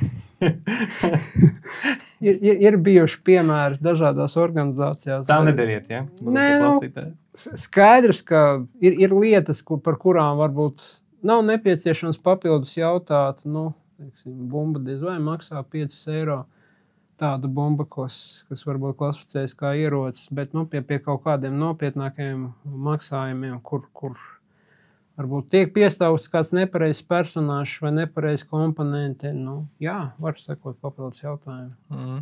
ir, ir, ir bijuši piemēri dažādās organizācijās. Tā nedariet, ja? Nē, nu, skaidrs, ka ir, ir lietas, kur, par kurām varbūt nav nepieciešams papildus jautāt, nu, teiksim, bumba diez vai maksā piecus eiro. Tāda bumba, kas, kas varbūt klasificējas kā ierocis, bet nu, pie, pie kaut kādiem nopietnākiem maksājumiem, kur, kur varbūt tiek piestāvs kāds nepareizs personāžs vai nepareizs komponenti. Nu, jā, var sekot papildus jautājumu. Mm.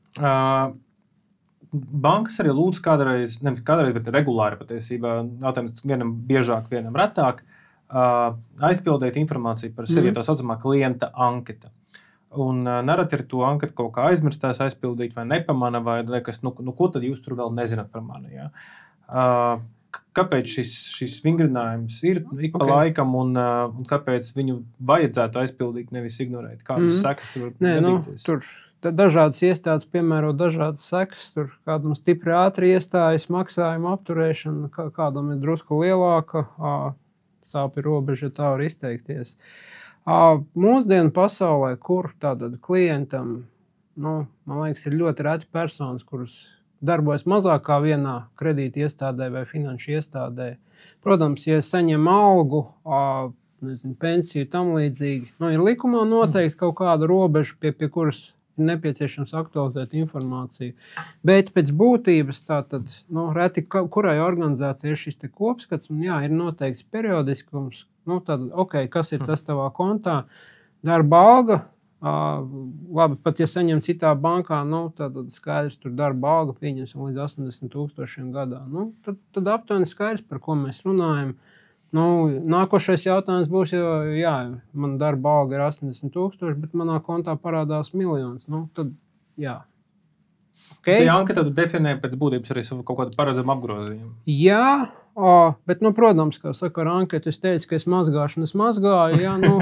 Uh, bankas arī lūdz kādreiz, ne kādreiz, bet regulāri patiesībā, jautājums vienam biežāk, vienam retāk, uh, aizpildīt informāciju par sevi, mm. tā saucamā klienta anketa. Un uh, nerad ir to anketu kaut kā aizmirstās aizpildīt vai nepamana, vai liekas, nu, nu ko tad jūs tur vēl nezināt par mani, ja? Uh, kāpēc šis, šis vingrinājums ir ik pa okay. laikam un, uh, un kāpēc viņu vajadzētu aizpildīt, nevis ignorēt? Kādas mm. sekas tur var gadīties? Nu, tur dažādas iestādes piemēro dažādas sekas, tur kādam stipri ātri iestājas maksājuma apturēšana, kā, kādam ir drusku lielāka, uh, sāpju robeža, tā var izteikties. Mūsdienu pasaulē, kur tātad klientam, nu, man liekas, ir ļoti reti personas, kuras darbojas mazāk kā vienā kredīta iestādē vai finanšu iestādē. Protams, ja saņem algu, nezinu, pensiju, tam līdzīgi, nu, ir likumā noteikti kaut kāda robeža, pie, pie kuras ir nepieciešams aktualizēt informāciju. Bet pēc būtības tātad, nu, reti, kurai organizācija ir šis te kopskats, un jā, ir noteikts periodiskums. Nu, tad, ok, kas ir tas tavā kontā? Darba alga, uh, labi, pat ja saņem citā bankā, nu, tad skaidrs, tur darba alga pieņemsim līdz astoņdesmit tūkstošiem gadā. Nu, tad, tad aptuveni skaidrs, par ko mēs runājam. Nu, nākošais jautājums būs, jo, jā, man darba alga ir astoņdesmit tūkstoši, bet manā kontā parādās miljons. Nu, tad, jā. Okay. Tā anketa tu definē pēc būtības arī savu kaut kādu paredzamu apgrozījumu. Jā, o, bet, nu, protams, kā saka ar anketu, es teicu, ka es mazgāšu, un es mazgāju, jā, nu,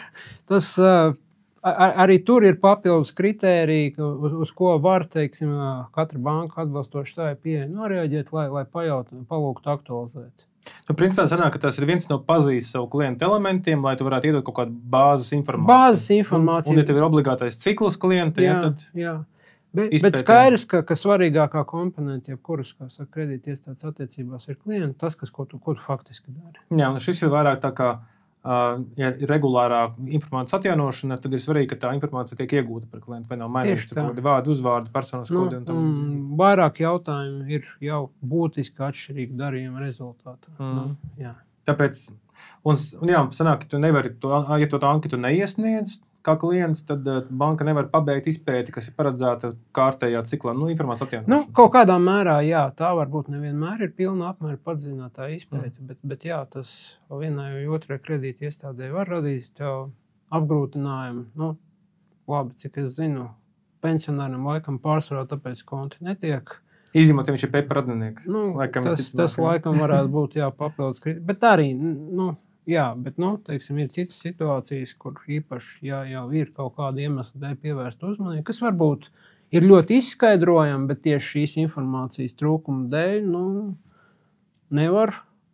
tas ar, arī tur ir papildus kritēriji, uz, uz ko var, teiksim, katra banka atbilstoši savai pieeja noreaģēt, lai, lai pajaut, palūgtu aktualizēt. Nu, principā sanāk, ka tas ir viens no pazīst savu klientu elementiem, lai tu varētu iedot kaut kādu bāzes informāciju. Bāzes informāciju. Un, un ja tev ir obligātais cikls klienta, jā, ja, tad... Jā. Bet, bet skaidrs, ka, ka svarīgākā komponente, jebkuras, kā saka, kredīta iestādes attiecībās ir klienti, tas, kas, ko tu, ko tu faktiski dari. Jā, un šis ir vairāk tā kā, uh, ja ir regulārā informācijas atjaunošana, tad ir svarīgi, ka tā informācija tiek iegūta par klientu, vai nav mainījuši kādi vārdi, uzvārdi, personas nu, kodi un tam līdzīgi. Vairāk jautājumu ir jau būtiski atšķirīgi darījuma rezultātā. Mm. Nu, jā. Tāpēc, un, un jā, sanāk, ka tu nevari, to, ja to anketu neiesniedz, kā klients, tad banka nevar pabeigt izpēti, kas ir paredzēta kārtējā ciklā, nu, informācijas atjaunošana. Nu, kaut kādā mērā, jā, tā varbūt nevienmēr ir pilna apmēra padziļinātā izpēti, mm. bet, bet jā, tas vienai vai otrai kredīta iestādē var radīt tev apgrūtinājumu. Nu, labi, cik es zinu, pensionāram laikam pārsvarā tāpēc konti netiek. Izņemot, ja viņš ir PEPA radinieks. Nu, laikam tas tas laikam varētu būt, jā, papildus kredīti, bet arī, nu, jā, bet, nu, teiksim, ir citas situācijas, kur īpaši, jā, jau ir kaut kāda iemesla dēļ pievērst uzmanību, kas varbūt ir ļoti izskaidrojami, bet tieši šīs informācijas trūkuma dēļ, nu, nevar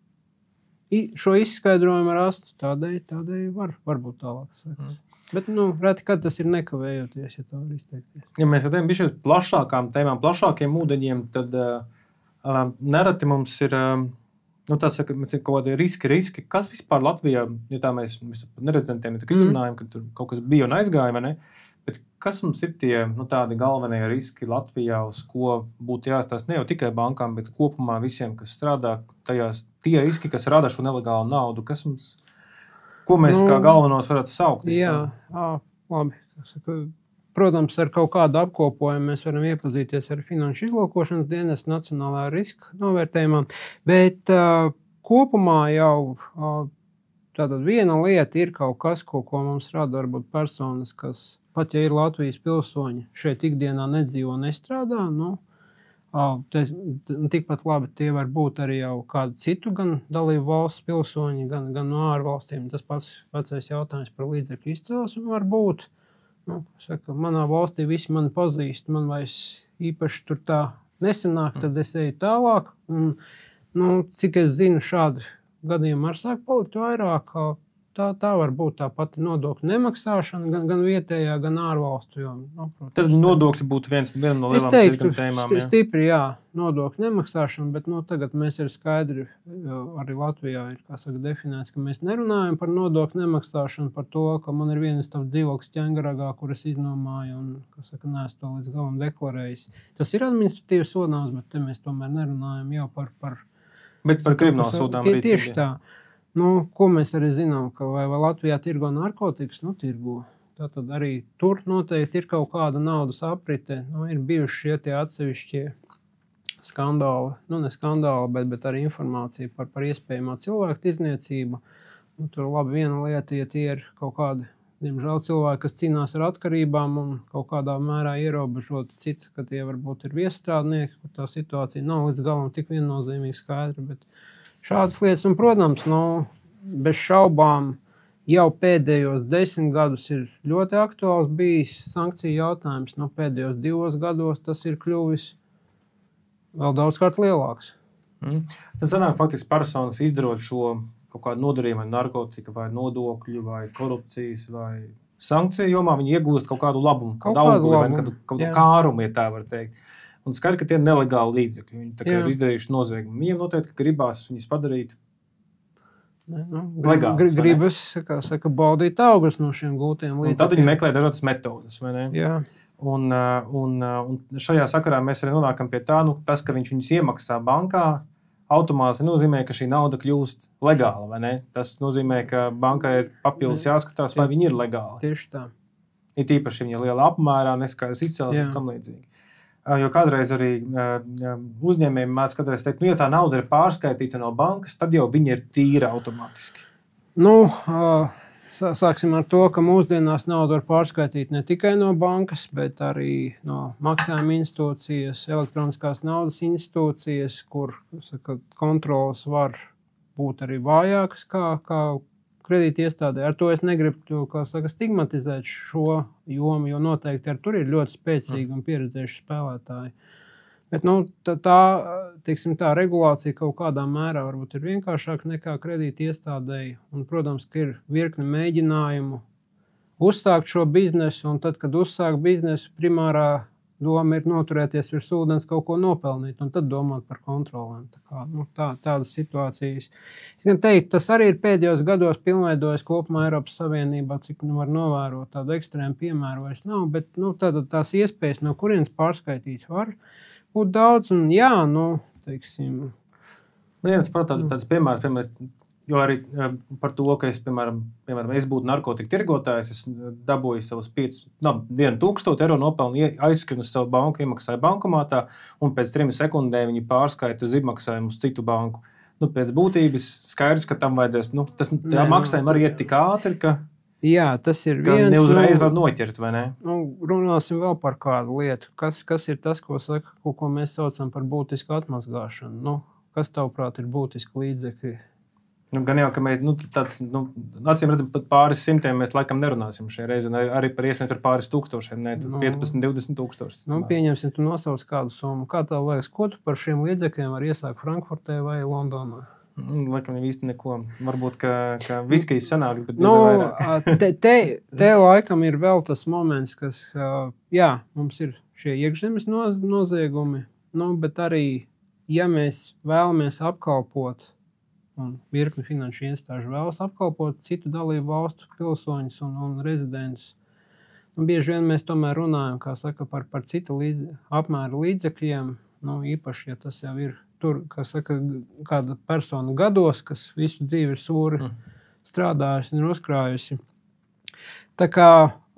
šo izskaidrojumu rast, tādēļ, tādēļ var, varbūt tālāk saka. Mm. Bet, nu, reti, kad tas ir nekavējoties, ja tā var izteikties. Ja mēs redzam bišķi plašākām tēmām, plašākiem ūdeņiem, tad uh, nereti mums ir... Uh, Nu, tā saka, mēs ir kaut kādi riski, riski. Kas vispār Latvijā, ja tā mēs, mēs neredzentiem ja izrunājam, ka tur kaut kas bija un aizgāja, vai ne? Bet kas mums ir tie nu, tādi galvenie riski Latvijā, uz ko būtu jāstāst ne jau tikai bankām, bet kopumā visiem, kas strādā tajās, tie riski, kas rada šo nelegālu naudu, kas mums, ko mēs nu, kā galvenos varētu saukt? Jā, ā, labi. Saka, protams, ar kaut kādu apkopojumu mēs varam iepazīties ar Finanšu izlūkošanas dienestu nacionālā riska novērtējumā, bet uh, kopumā jau uh, tātad viena lieta ir kaut kas, ko, ko mums rada varbūt personas, kas pat ja ir Latvijas pilsoņi, šeit ikdienā nedzīvo, nestrādā, nu, tes, tikpat labi tie var būt arī jau kādu citu, gan dalību valsts pilsoņi, gan, gan no ārvalstīm. Tas pats vecais jautājums par līdzekļu izcelsmi var būt. Nu, saka, manā valstī visi mani pazīst, man vairs īpaši tur tā nesanāk, tad es eju tālāk. Un, nu, cik es zinu, šādu gadījumu var sāk palikt vairāk. Tā, tā var būt tā pati nodokļu nemaksāšana, gan, gan vietējā, gan ārvalstu. Jo, nu, protams, tad nodokļi būtu viens, viena no lielām teiktu, tēmām. Jā. Stipri, jā, nodokļu nemaksāšana, bet nu, tagad mēs ir skaidri, arī Latvijā ir, kā saka, definēts, ka mēs nerunājam par nodokļu nemaksāšanu, par to, ka man ir vienas tavs dzīvoklis Ķengaragā, kuras iznomāju un, kā saka, neesmu to līdz galam deklarējis. Tas ir administratīvs sodāms, bet te mēs tomēr nerunājam jau par... par bet par kriminālu sodām tie, tieši tā. Nu, ko mēs arī zinām, ka vai, vai Latvijā tirgo narkotikas, nu tirgo. Tātad arī tur noteikti ir kaut kāda naudas aprite. Nu, ir bijuši šie tie atsevišķie skandāli, nu ne skandāli, bet, bet arī informācija par, par iespējamo cilvēku tirdzniecību. Nu, tur labi viena lieta, ja tie ir kaut kādi, diemžēl cilvēki, kas cīnās ar atkarībām un kaut kādā mērā ierobežot citu, ka tie varbūt ir viestrādnieki, kur tā situācija nav līdz galam tik viennozīmīgi skaidra, bet šādas lietas, un, protams, nu, bez šaubām jau pēdējos desmit gadus ir ļoti aktuāls bijis sankciju jautājums. Nu, pēdējos divos gados tas ir kļuvis vēl daudzkārt lielāks. Mm. Tad sanāk faktiski personas izdarot šo kaut kādu nodarījumu, vai narkotika, vai nodokļu, vai korupcijas, vai sankciju jomā, viņi iegūst kaut kādu labumu, kaut kādu augli, vai kādu, kādu kārumu, ja tā var teikt. Un skaidrs, ka tie ir nelegāli līdzekļi. Viņi tā kā ir izdarījuši noziegumu. Viņiem noteikti, ka gribās viņus padarīt ne, nu, legāls. Grib, gribas, kā saka, baudīt augus no šiem gūtiem līdzekļiem. Un tad viņi meklē dažādas metodas, vai ne? Jā. Un, un, un šajā sakarā mēs arī nonākam pie tā, nu, tas, ka viņš viņus iemaksā bankā, automātiski nozīmē, ka šī nauda kļūst legāla, vai ne? Tas nozīmē, ka bankai ir papildus jāskatās, vai viņi ir legāli. Tieši tā. Ir tīpaši viņi ir lielā apmērā, neskaidrs izcelsmes un tam līdzīgi. Jo kādreiz arī uzņēmējiem mēdz kādreiz teikt, nu, ja tā nauda ir pārskaitīta no bankas, tad jau viņa ir tīra automātiski. Nu, sāksim ar to, ka mūsdienās naudu var pārskaitīt ne tikai no bankas, bet arī no maksājuma institūcijas, elektroniskās naudas institūcijas, kur saka, kontrolas var būt arī vājākas kā, kā kredīti iestādē. Ar to es negribu, kā saka, stigmatizēt šo jomu, jo noteikti ar tur ir ļoti spēcīgi un pieredzējuši spēlētāji. Bet nu, tā, tā, teiksim, tā regulācija kaut kādā mērā varbūt ir vienkāršāka nekā kredīti iestādēji. Un, protams, ka ir virkne mēģinājumu uzsākt šo biznesu, un tad, kad uzsāk biznesu, primārā doma ir noturēties virs ūdens, kaut ko nopelnīt, un tad domāt par kontrolēm. Tā kā, nu, tā, tādas situācijas. Es gan teiktu, tas arī ir pēdējos gados pilnveidojas kopumā Eiropas Savienībā, cik nu var novērot tādu ekstrēmu piemēru vairs nav, bet nu, tāda, tās iespējas, no kurienes pārskaitīt var būt daudz, un jā, nu, teiksim... Viens, protams, tāds piemērs, piemēram, jo arī par to, ka es, piemēram, piemēram es būtu narkotika tirgotājs, es dabūju savus piecus, nav, vienu tūkstotu eiro nopelnu, aizskrinu uz savu banku, iemaksāju bankomātā, un pēc trim sekundēm viņi pārskaita uz izmaksājumu uz citu banku. Nu, pēc būtības skaidrs, ka tam vajadzēs, nu, tas tā maksājumi arī iet tik ātri, ka... Jā, tas ir viens... Neuzreiz var noķert, vai ne? Nu, runāsim vēl par kādu lietu. Kas, kas ir tas, ko, saka, ko, ko mēs saucam par būtisku atmazgāšanu? Nu, kas, tavuprāt, ir būtiski līdzekļi? Nu, gan jau, ka mēs, nu, tāds, nu, acīm redzam, pat pāris simtiem mēs laikam nerunāsim šajā reizē, arī, arī par iespējami par pāris tūkstošiem, ne, nu, piecpadsmit, divdesmit tūkstoši. Nu, pieņemsim, tu nosauc kādu summu. Kā tev liekas, ko tu par šiem līdzekļiem var iesākt Frankfurtē vai Londonā? Laikam jau īsti neko. Varbūt, ka, ka viskijas sanāks, bet nu, te, te, te laikam ir vēl tas moments, kas, jā, mums ir šie iekšzemes noziegumi, nu, bet arī, ja mēs vēlamies apkalpot un virkni finanšu iestāžu vēlas apkalpot citu dalību valstu pilsoņus un, un rezidentus. Un bieži vien mēs tomēr runājam, kā saka, par, par citu līdz, apmēru līdzekļiem, nu, īpaši, ja tas jau ir tur, kā saka, kāda persona gados, kas visu dzīvi ir sūri mm. strādājusi un uzkrājusi. Tā kā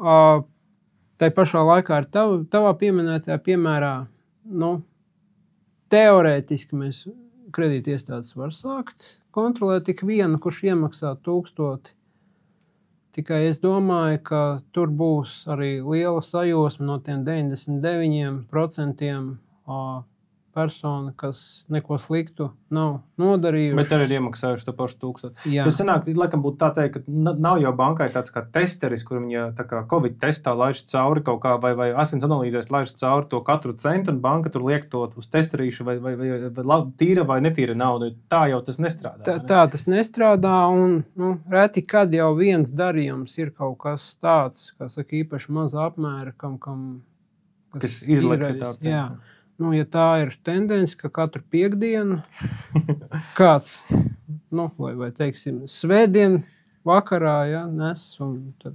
tai pašā laikā ar tav, tavā pieminētajā piemērā, nu, teorētiski mēs kredītiestādes var sākt kontrolēt tik vienu, kurš iemaksā tūkstoti. Tikai es domāju, ka tur būs arī liela sajosma no tiem deviņdesmit deviņiem procentiem persona, kas neko sliktu nav nodarījuši. Bet arī ir iemaksājuši to pašu tūkstotu. Jā. Tas sanāk, laikam būtu tā teikt, ka nav jau bankai tāds kā testeris, kur viņa tā kā Covid testā laiž cauri kaut kā, vai, vai asins analīzēs laiž cauri to katru centu, un banka tur liek to uz testerīšu, vai, vai, vai, vai tīra vai netīra naudu. Tā jau tas nestrādā. Tā, ne? tā tas nestrādā, un nu, reti, kad jau viens darījums ir kaut kas tāds, kā saka, īpaši maza apmēra, kam, kam kas, kas izliks tā. Jā. Nu, ja tā ir tendence, ka katru piekdienu kāds, nu, vai, vai teiksim, svētdien vakarā, ja, nes, un tad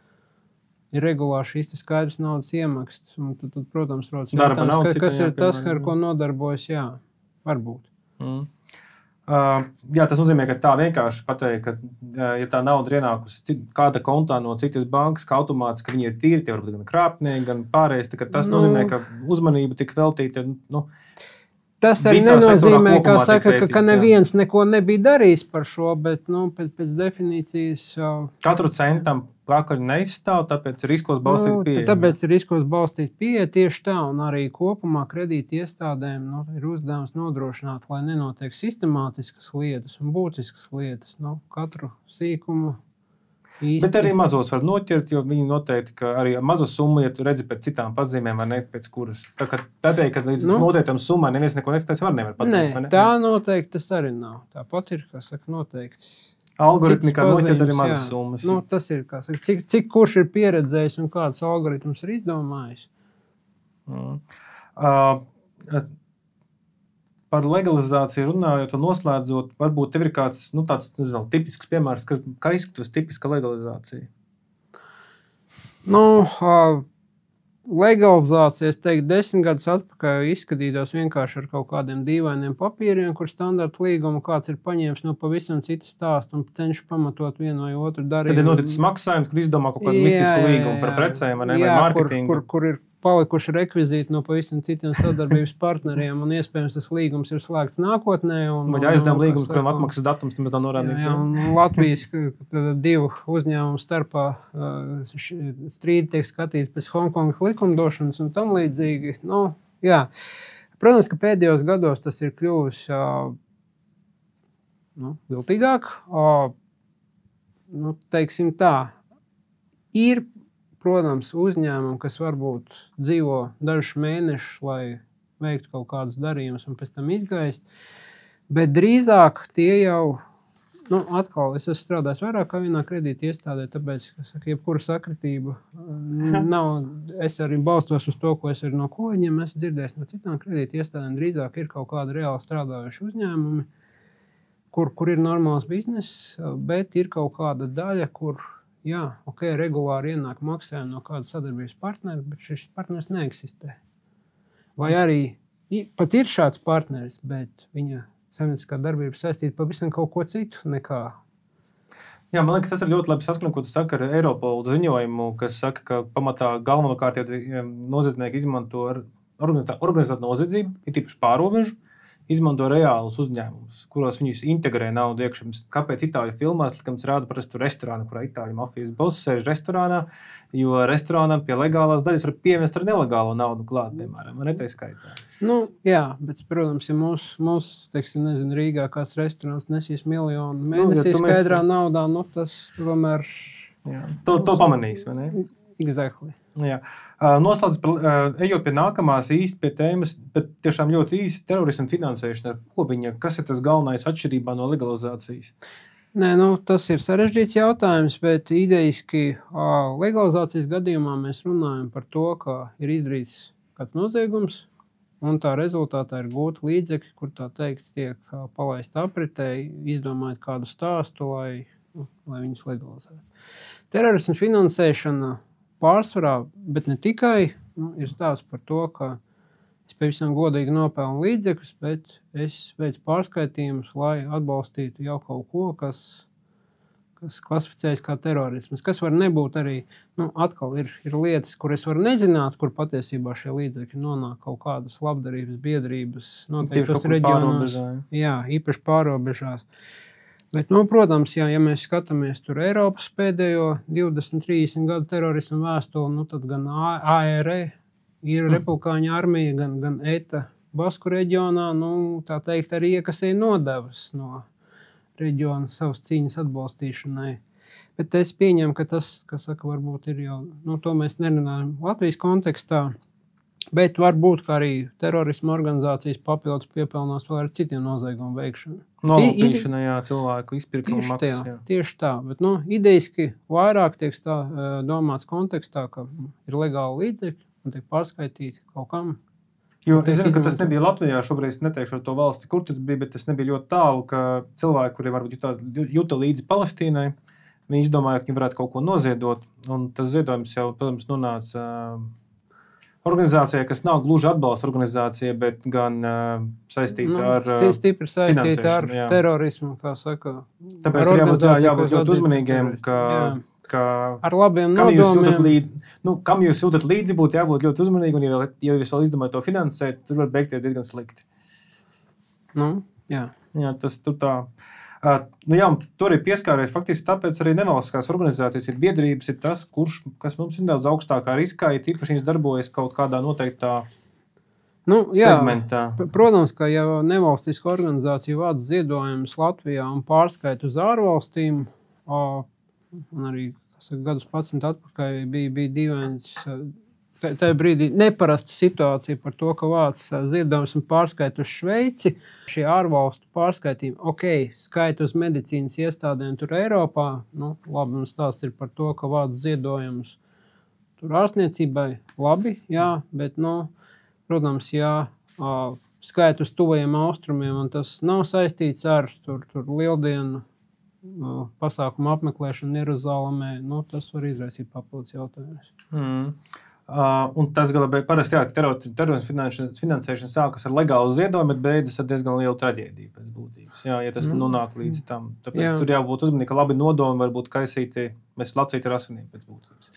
ir regulāri šīs skaidrs naudas iemaksas. Un tad, tad, protams, rodas jautājums, ka, kas ir tas, ar ko nodarbojas, jā, varbūt. Mm. Uh, jā, tas nozīmē, ka tā vienkārši pateikt, ka, uh, ja tā nauda ir ienākusi kāda kontā no citas bankas, ka automātiski, ka viņi ir tīri, tie varbūt gan krāpnieki, gan pārējais, tas nu, nozīmē, ka uzmanība tik veltīta, nu, tas arī nenozīmē, ka, saka, ka, ka neviens jā. Neko nebija darījis par šo, bet, nu, pēc, pēc definīcijas jau... Katru centam pakaļ neizstāv, tāpēc ir riskos balstīt nu, pieeja. Tāpēc ir riskos balstīt pieeja tieši tā, un arī kopumā kredīti iestādēm nu, ir uzdevums nodrošināt, lai nenotiek sistemātiskas lietas un būtiskas lietas, nu, katru sīkumu īsti. Bet arī mazos var noķert, jo viņi noteikti, ka arī mazo summu, ja tu redzi pēc citām pazīmēm, vai ne pēc kuras. Tā kā pateikt, ka līdz nu, noteiktam summai neviens neko neskatās, var nevar pateikt. Nē, ne? Tā noteikti tas arī nav. Tāpat ir, kā saka, noteikti. Algoritmi, kā noķert arī mazas summas. Nu, tas ir, kā saka, cik, cik kurš ir pieredzējis un kāds algoritms ir izdomājis. Mm. Uh, par legalizāciju runājot un noslēdzot, varbūt tev ir kāds, nu, tāds, nezinu, tipisks piemērs, kas, kā izskatās tipiska legalizācija? Nu, uh, legalizācija, es teiktu, desmit gadus atpakaļ izskatījās vienkārši ar kaut kādiem dīvainiem papīriem, kur standarta līguma kāds ir paņēmis no pavisam citas stāstu un cenšas pamatot vienu vai otru darījumu. Tad ir noticis maksājums, kad izdomā kaut kādu jā, mistisku līgumu par precēm vai, ne, jā, vai mārketingu. Kur, kur, kur ir palikuši rekvizīti no pavisam citiem sadarbības partneriem un iespējams tas līgums ir slēgts nākotnē. Un, vai aizdevuma līgums, kuram atmaksas datums, nemaz nav norādīts. Jā, un Latvijas divu uzņēmumu starpā uh, strīdi tiek skatīti pēc Hongkongas likumdošanas un tam līdzīgi. Nu, jā. Protams, ka pēdējos gados tas ir kļuvis uh, nu, viltīgāk. Uh, nu, teiksim tā, ir protams, uzņēmumi, kas varbūt dzīvo dažus mēnešus, lai veiktu kaut kādus darījumus un pēc tam izgaist, bet drīzāk tie jau, nu, atkal, es esmu strādājis vairāk kā vienā kredīta iestādē, tāpēc, ka, saka, jebkura sakritība nav, es arī balstos uz to, ko es arī no kolēģiem esmu dzirdējis no citām kredīta iestādēm, drīzāk ir kaut kāda reāli strādājuši uzņēmumi, kur, kur ir normāls bizness, bet ir kaut kāda daļa, kur jā, ok, regulāri ienāk maksājumi no kāda sadarbības partnera, bet šis partners neeksistē. Vai arī pat ir šāds partneris, bet viņa saimnieciskā darbība saistīta pavisam kaut ko citu nekā. Jā, man liekas, tas ir ļoti labi saskaņot, ko tu saki ar Eiropolu ziņojumu, kas saka, ka pamatā galvenokārt noziedznieki izmanto organizētu noziedzību, ir tīpaši pārobežu, izmanto reālus uzņēmumus, kuros viņus integrē naudu iekšā. Kāpēc Itāļu filmās, likams, rāda parasti restorānu, kurā Itāļu mafijas boss sēž restorānā, jo restorānam pie legālās daļas var piemest ar nelegālo naudu klāt, piemēram, vai ne tai skaitā? Nu, jā, bet, protams, ja mūs, mūs teiksim, nezinu, Rīgā kāds restorāns nesīs miljonu mēnesī nu, ja skaidrā mēs... naudā, nu, tas tomēr... Jā. To, to pamanīs, vai ne? Exactly. Jā. Noslēdz, ejot pie nākamās īsti pie tēmas, bet tiešām ļoti īsti terorismu finansēšana. Ko viņa, kas ir tas galvenais atšķirībā no legalizācijas? Nē, nu, tas ir sarežģīts jautājums, bet idejiski legalizācijas gadījumā mēs runājam par to, ka ir izdarīts kāds noziegums, un tā rezultātā ir gūta līdzekļi, kur tā teikt tiek palaist apritē, izdomājot kādu stāstu, lai, nu, lai viņus legalizētu. Terorismu finansēšana pārsvarā, bet ne tikai, nu, ir stāsts par to, ka es pavisam godīgi nopelnu līdzekļus, bet es veicu pārskaitījumus, lai atbalstītu jau kaut ko, kas kas klasificējas kā terorisms, kas var nebūt arī, nu, atkal ir, ir lietas, kur es varu nezināt, kur patiesībā šie līdzekļi nonāk kaut kādas labdarības, biedrības, noteiktos reģionos. Jā, īpaši pārobežās. Bet, nu, protams, jā, ja mēs skatāmies tur Eiropas pēdējo divdesmit trīsdesmit gadu terorismu vēstuli, nu, tad gan A R E, ir republikāņu armija, gan, gan E T A Basku reģionā, nu, tā teikt, arī iekasēja nodevas no reģiona savas cīņas atbalstīšanai. Bet es pieņemu, ka tas, kas saka, varbūt ir jau, nu, to mēs nerunājam Latvijas kontekstā, bet varbūt, ka arī terorisma organizācijas papildus piepelnās vēl ar citiem noziegumu veikšanu. Nolaupīšana, jā, cilvēku izpirkuma tieši maksas. Tā, tieši tā, bet, nu, idejiski vairāk tiek tā domāts kontekstā, ka ir legāli līdzekļi un tiek pārskaitīti kaut kam. Jo es zinu, ka tas nebija Latvijā, šobrīd es neteikšu to valsti, kur tas bija, bet tas nebija ļoti tālu, ka cilvēki, kuri varbūt juta, juta līdzi Palestīnai, viņi izdomāja, ka viņi varētu kaut ko noziedot, un tas ziedojums jau, protams, nonāca uh, organizācijai, kas nav gluži atbalsta organizācija, bet gan uh, saistīta nu, ar uh, stipri saistīta ar jā. terorismu, kā saka. Tāpēc ir jābūt, jā, jābūt ļoti uzmanīgiem, ka... Jā. Ka, ar labiem kam nodomiem. Jūs jūtat līdzi, nu, kam jūs jūtat līdzi, būtu jābūt ļoti uzmanīgi, un ja, ja jūs vēl izdomājat to finansēt, tur var beigties diezgan slikti. Nu, jā. Jā, tas tur tā. Uh, nu jā, tur ir pieskāries faktiski, tāpēc arī nevalstiskās organizācijas ir biedrības, ir tas, kurš, kas mums ir nedaudz augstākā riskā, ja tīpaši viņas darbojas kaut kādā noteiktā nu, jā, segmentā. Protams, ka ja nevalstiska organizācija vāc ziedojumus Latvijā un pārskaita uz ārvalstīm, uh, un arī saka, gadus padsmit atpakaļ bija, bija dīvains, tajā brīdī neparasta situācija par to, ka vāc ziedojums un pārskaita uz Šveici. Šie ārvalstu pārskaitījumi, ok, skaita uz medicīnas iestādēm tur Eiropā, nu, labi, un stāsts ir par to, ka vāc ziedojumus tur ārstniecībai, labi, jā, bet, nu, protams, jā, skaita uz tuvajiem austrumiem, un tas nav saistīts ar tur, tur lieldienu pasākumu apmeklēšanu Jeruzalemē, nu, tas var izraisīt papildus jautājumus. Mm. Uh, un tas galā parasti jā, ka terorisma finansēšana sākas ar legālu ziedojumu, bet beidzas ar diezgan lielu traģēdiju pēc būtības. Jā, ja tas mm. nonāk līdz tam. Tāpēc jā. Tur jābūt uzmanīgi, ka labi nodomi var būt kaisīti, mēs lacīti ar asinīm pēc būtības.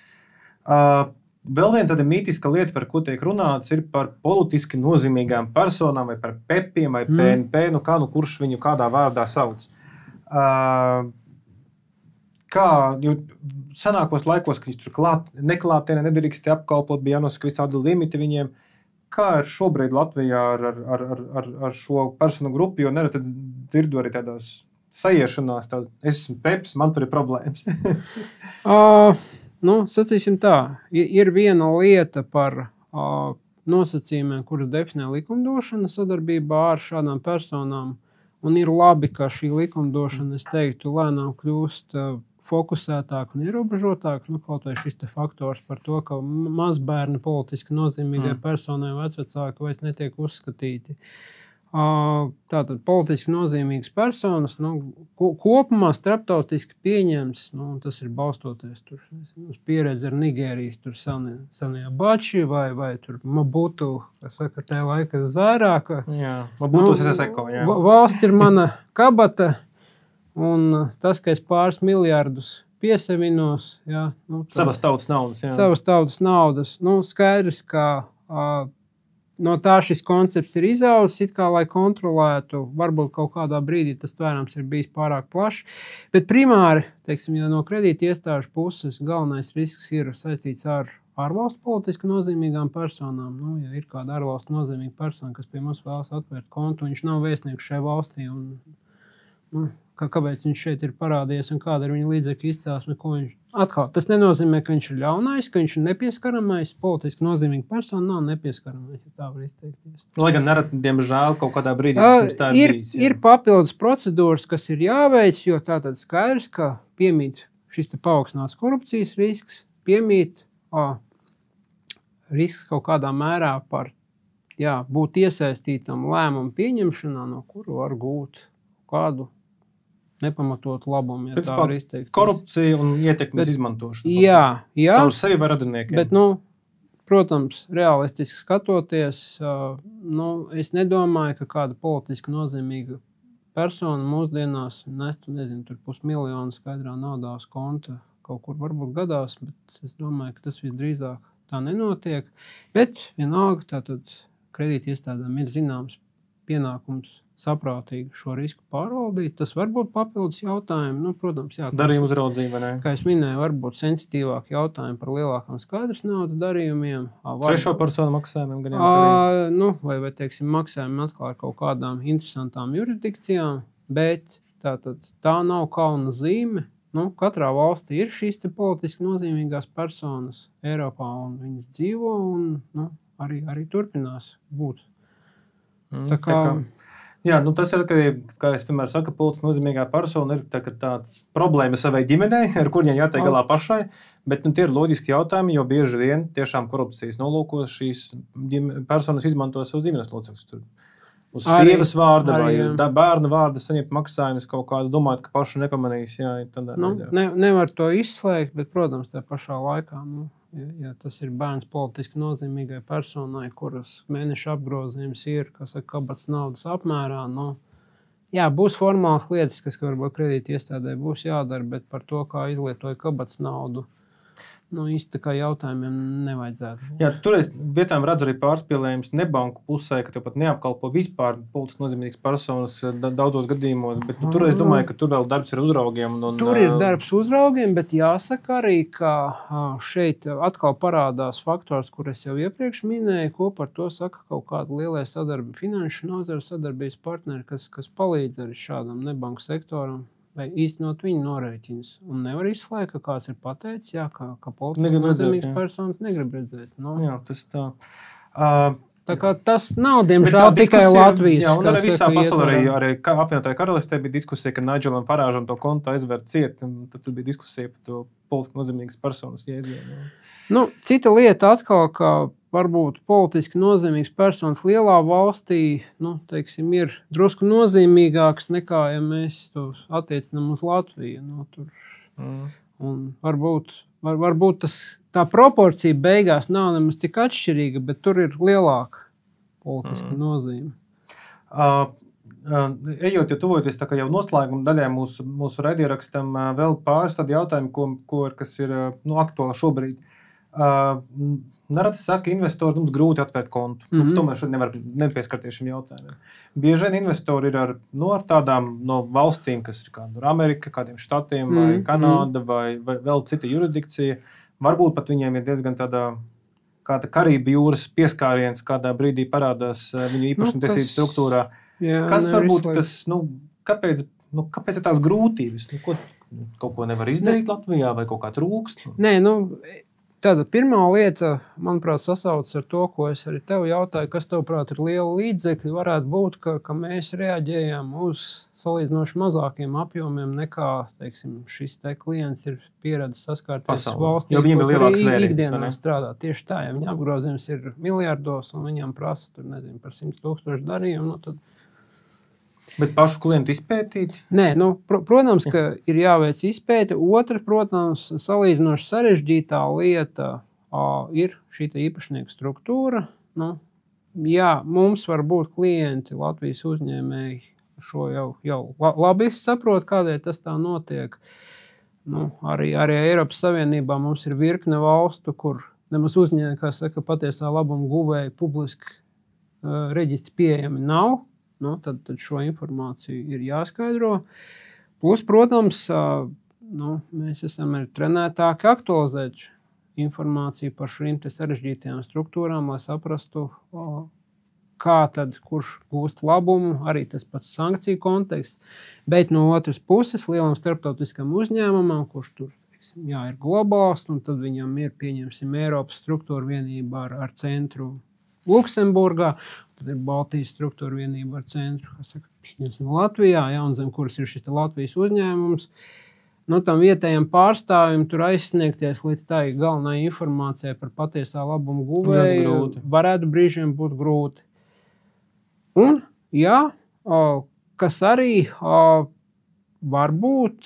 Uh, vēl viena tāda mītiska lieta, par ko tiek runāts, ir par politiski nozīmīgām personām vai par pepiem vai mm. P N P, nu kā, nu kurš viņu kādā vārdā sauc. Uh, kā, jo senākos laikos, kad viņi tur klāt, neklātienē nedrīkst apkalpot, bija jānosaka visādi limiti viņiem. Kā ir šobrīd Latvijā ar, ar, ar, ar, ar šo personu grupu, jo nereti dzirdu arī tādās sajiešanās, tād, es esmu peps, man tur ir problēmas. uh, nu, sacīsim tā, ir viena lieta par uh, nosacījumiem, kuras definē likumdošana sadarbībā ar šādām personām. Un ir labi, ka šī likumdošana, es teiktu, lēnām kļūst uh, fokusētāk un ierobežotāk. Nu, kaut vai šis te faktors par to, ka mazbērni politiski nozīmīgai mm. personai vecvecāki vairs netiek uzskatīti. Uh, tātad politiski nozīmīgas personas, nu, ko, kopumā starptautiski pieņems, nu, tas ir balstoties tur, uz pieredzi ar Nigērijas, tur senie, senie Bači vai, vai tur Mobutu, kas saka, tajā laika Zairāka. Jā, Mobutu nu, es eko, jā. Valsts ir mana kabata, un tas, ka es pāris miljārdus piesavinos, jā. Nu, tā, savas tautas naudas, jā. Savas tautas naudas, nu, skaidrs, ka uh, no tā šis koncepts ir izaudzis, it kā, lai kontrolētu, varbūt kaut kādā brīdī tas tvērums ir bijis pārāk plašs, bet primāri, teiksim, ja no kredīta iestāžu puses galvenais risks ir saistīts ar ārvalstu politiski nozīmīgām personām. Nu, ja ir kāda ārvalstu nozīmīga persona, kas pie mums vēlas atvērt kontu, viņš nav vēstnieks šai valstī, un nu, kā, kāpēc viņš šeit ir parādījies un kāda ir viņa līdzekļu izcelsme, ko viņš atkal. Tas nenozīmē, ka viņš ir ļaunais, ka viņš ir nepieskaramais, politiski nozīmīga persona nav nepieskaramais, ja tā var izteikties. Lai gan nerad, diemžēl, kaut kādā brīdī tas tā ir, bijis. Ir papildus procedūras, kas ir jāveic, jo tātad skaidrs, ka piemīt šis te paaugstinās korupcijas risks, piemīt o, risks kaut kādā mērā par jā, būt iesaistītam lēmumu pieņemšanā, no kuru var gūt kādu nepamatot labumu, ja bet tā var izteikties. Korupcija un ietekmes izmantošana. Jā, jā. Caur sevi vai radiniekiem. Bet, nu, protams, realistiski skatoties, uh, nu, es nedomāju, ka kāda politiski nozīmīga persona mūsdienās nestu, nezinu, tur pusmiljonu skaidrā naudā uz konta kaut kur varbūt gadās, bet es domāju, ka tas visdrīzāk tā nenotiek. Bet vienalga, tātad kredīti iestādēm ir zināms pienākums saprātīgi šo risku pārvaldīt. Tas var būt papildus jautājumi. Nu, protams, jā, darījuma uzraudzība, ne? Kā es minēju, varbūt sensitīvāk jautājumi par lielākām skaidras naudas darījumiem. Var... Trešo personu maksājumiem gan jau. Nu, vai, vai, teiksim, maksājumi atkal ar kaut kādām interesantām jurisdikcijām, bet tātad tā nav kauna zīme. Nu, katrā valstī ir šīs te politiski nozīmīgās personas Eiropā, un viņas dzīvo un nu, arī, arī turpinās būt. Mm, tā kā... tā kā, jā, nu tas ir, ka, kā es vienmēr saku, politiski nozīmīgā persona ir tā, tāds problēma savai ģimenei, ar kuriem jātiek galā pašai, bet nu, tie ir loģiski jautājumi, jo bieži vien tiešām korupcijas nolūkos šīs personas izmanto savus ģimenes locekļus. Uz arī, sievas vārda arī, vai uz bērnu vārda saņemt maksājumus kaut kāds, domāt, ka paši nepamanīs. Jā, tādā, nu, jā. Ne, nevar to izslēgt, bet, protams, tā pašā laikā, nu, ja, ja tas ir bērns politiski nozīmīgai personai, kuras mēneša apgrozījums ir, kas ir kabats naudas apmērā, nu, jā, būs formāls lietas, kas varbūt kredīti iestādē būs jādara, bet par to, kā izlietoja kabats naudu, nu, īsti tā kā jautājumiem nevajadzētu. Jā, tur es vietām redzu arī pārspīlējums nebanku pusē, ka tev pat neapkalpo vispār politiski nozīmīgas personas daudzos gadījumos, bet nu, tur es domāju, ka tur vēl darbs ir uzraugiem. Un, tur ir darbs uzraugiem, bet jāsaka arī, ka šeit atkal parādās faktors, kur es jau iepriekš minēju, ko par to saka kaut kāda lielie sadarbi, finanšu nozares sadarbības partneri, kas, kas palīdz arī šādam nebanku sektoram. Vai īstenot viņu norēķinus. Un nevar izslēgt, ka kāds ir pateicis, jā, ka, ka politiski nozīmīgas personas negrib redzēt. No? Jā, tas tā. Uh, tā kā tas nav, diemžēl, tikai Latvijas. Jā, un arī visā pasaulē, arī, arī apvienotajā karalistē bija diskusija, ka Nigelam Farāžam to kontu aizvērt ciet, un tad tur bija diskusija par to politiski nozīmīgas personas jēdzienu. Nu, cita lieta atkal, ka varbūt politiski nozīmīgs personas lielā valstī, nu, teiksim, ir drusku nozīmīgāks nekā, ja mēs to attiecinām uz Latviju. Nu, tur. Mm. Un varbūt, var, varbūt tas, tā proporcija beigās nav nemaz tik atšķirīga, bet tur ir lielāka politiska mm. nozīme. Uh, uh, ejot, ja tuvojoties tā kā jau noslēguma daļai mūsu, mūsu raidierakstam, uh, vēl pāris tādi jautājumi, ko, ko, kas ir uh, nu, aktuāli šobrīd. Uh, Nereti saka, investori mums grūti atvērt kontu. Mm -hmm. nu, tomēr šeit nevar nepieskarties šim jautājumiem. Bieži vien investori ir ar, nu, ar tādām no valstīm, kas ir kā Amerika, kādiem štatiem, mm -hmm. vai Kanāda, vai, vai vēl cita jurisdikcija. Varbūt pat viņiem ir diezgan tādā, kāda Karību jūras pieskāriens, kādā brīdī parādās viņu īpašumtiesību nu, struktūrā. Jā, kas varbūt izslēgt. tas, nu, kāpēc, nu, kāpēc ir tās grūtības? Nu, ko, kaut ko nevar izdarīt ne. Latvijā vai kaut kā trūkst? Nē, nu... Tāda pirmā lieta, manuprāt, sasaucas ar to, ko es arī tev jautāju, kas tavprāt ir liela līdzekļi, varētu būt, ka, ka mēs reaģējam uz salīdzinoši mazākiem apjomiem nekā, teiksim, šis te klients ir pieredzes saskārties valstīs, jo viņiem ir lielāks vērības, ikdienā strādā. Tieši tā, ja viņa apgrozījums ir miljardos un viņam prasa, tur, nezinu, par simts tūkstošu darījumu, nu tad... Bet pašu klientu izpētīt? Nē, nu, pr protams, ka ir jāveic izpēte. Otra, protams, salīdzinoši sarežģītā lieta a, ir šī īpašnieku struktūra. Nu, jā, mums var būt klienti, Latvijas uzņēmēji šo jau, jau labi saprot, kādēļ tas tā notiek. Nu, arī, arī Eiropas Savienībā mums ir virkne valstu, kur nemaz uzņēmēji, kā saka, patiesā labuma guvēji publiski uh, reģistri pieejami nav. Nu, tad, tad šo informāciju ir jāskaidro. Plus, protams, nu, mēs esam arī trenētāki aktualizēt informāciju par šīm sarežģītajām struktūrām, lai saprastu, kā tad, kurš gūst labumu, arī tas pats sankciju konteksts. Bet no otras puses, lielam starptautiskam uzņēmumam, kurš tur teiksim, jā, ir globāls, un tad viņam ir, pieņemsim, Eiropas struktūra vienība ar, ar centru Luksemburgā, tad ir Baltijas struktūra vienība ar centru, kas saka, Latvijā, ja, un zem kuras ir šis Latvijas uzņēmums. Nu, tam vietējiem pārstāvjiem tur aizsniegties līdz tā galvenai informācijai par patiesā labumu guvēju varētu brīžiem būt grūti. Un, jā, kas arī varbūt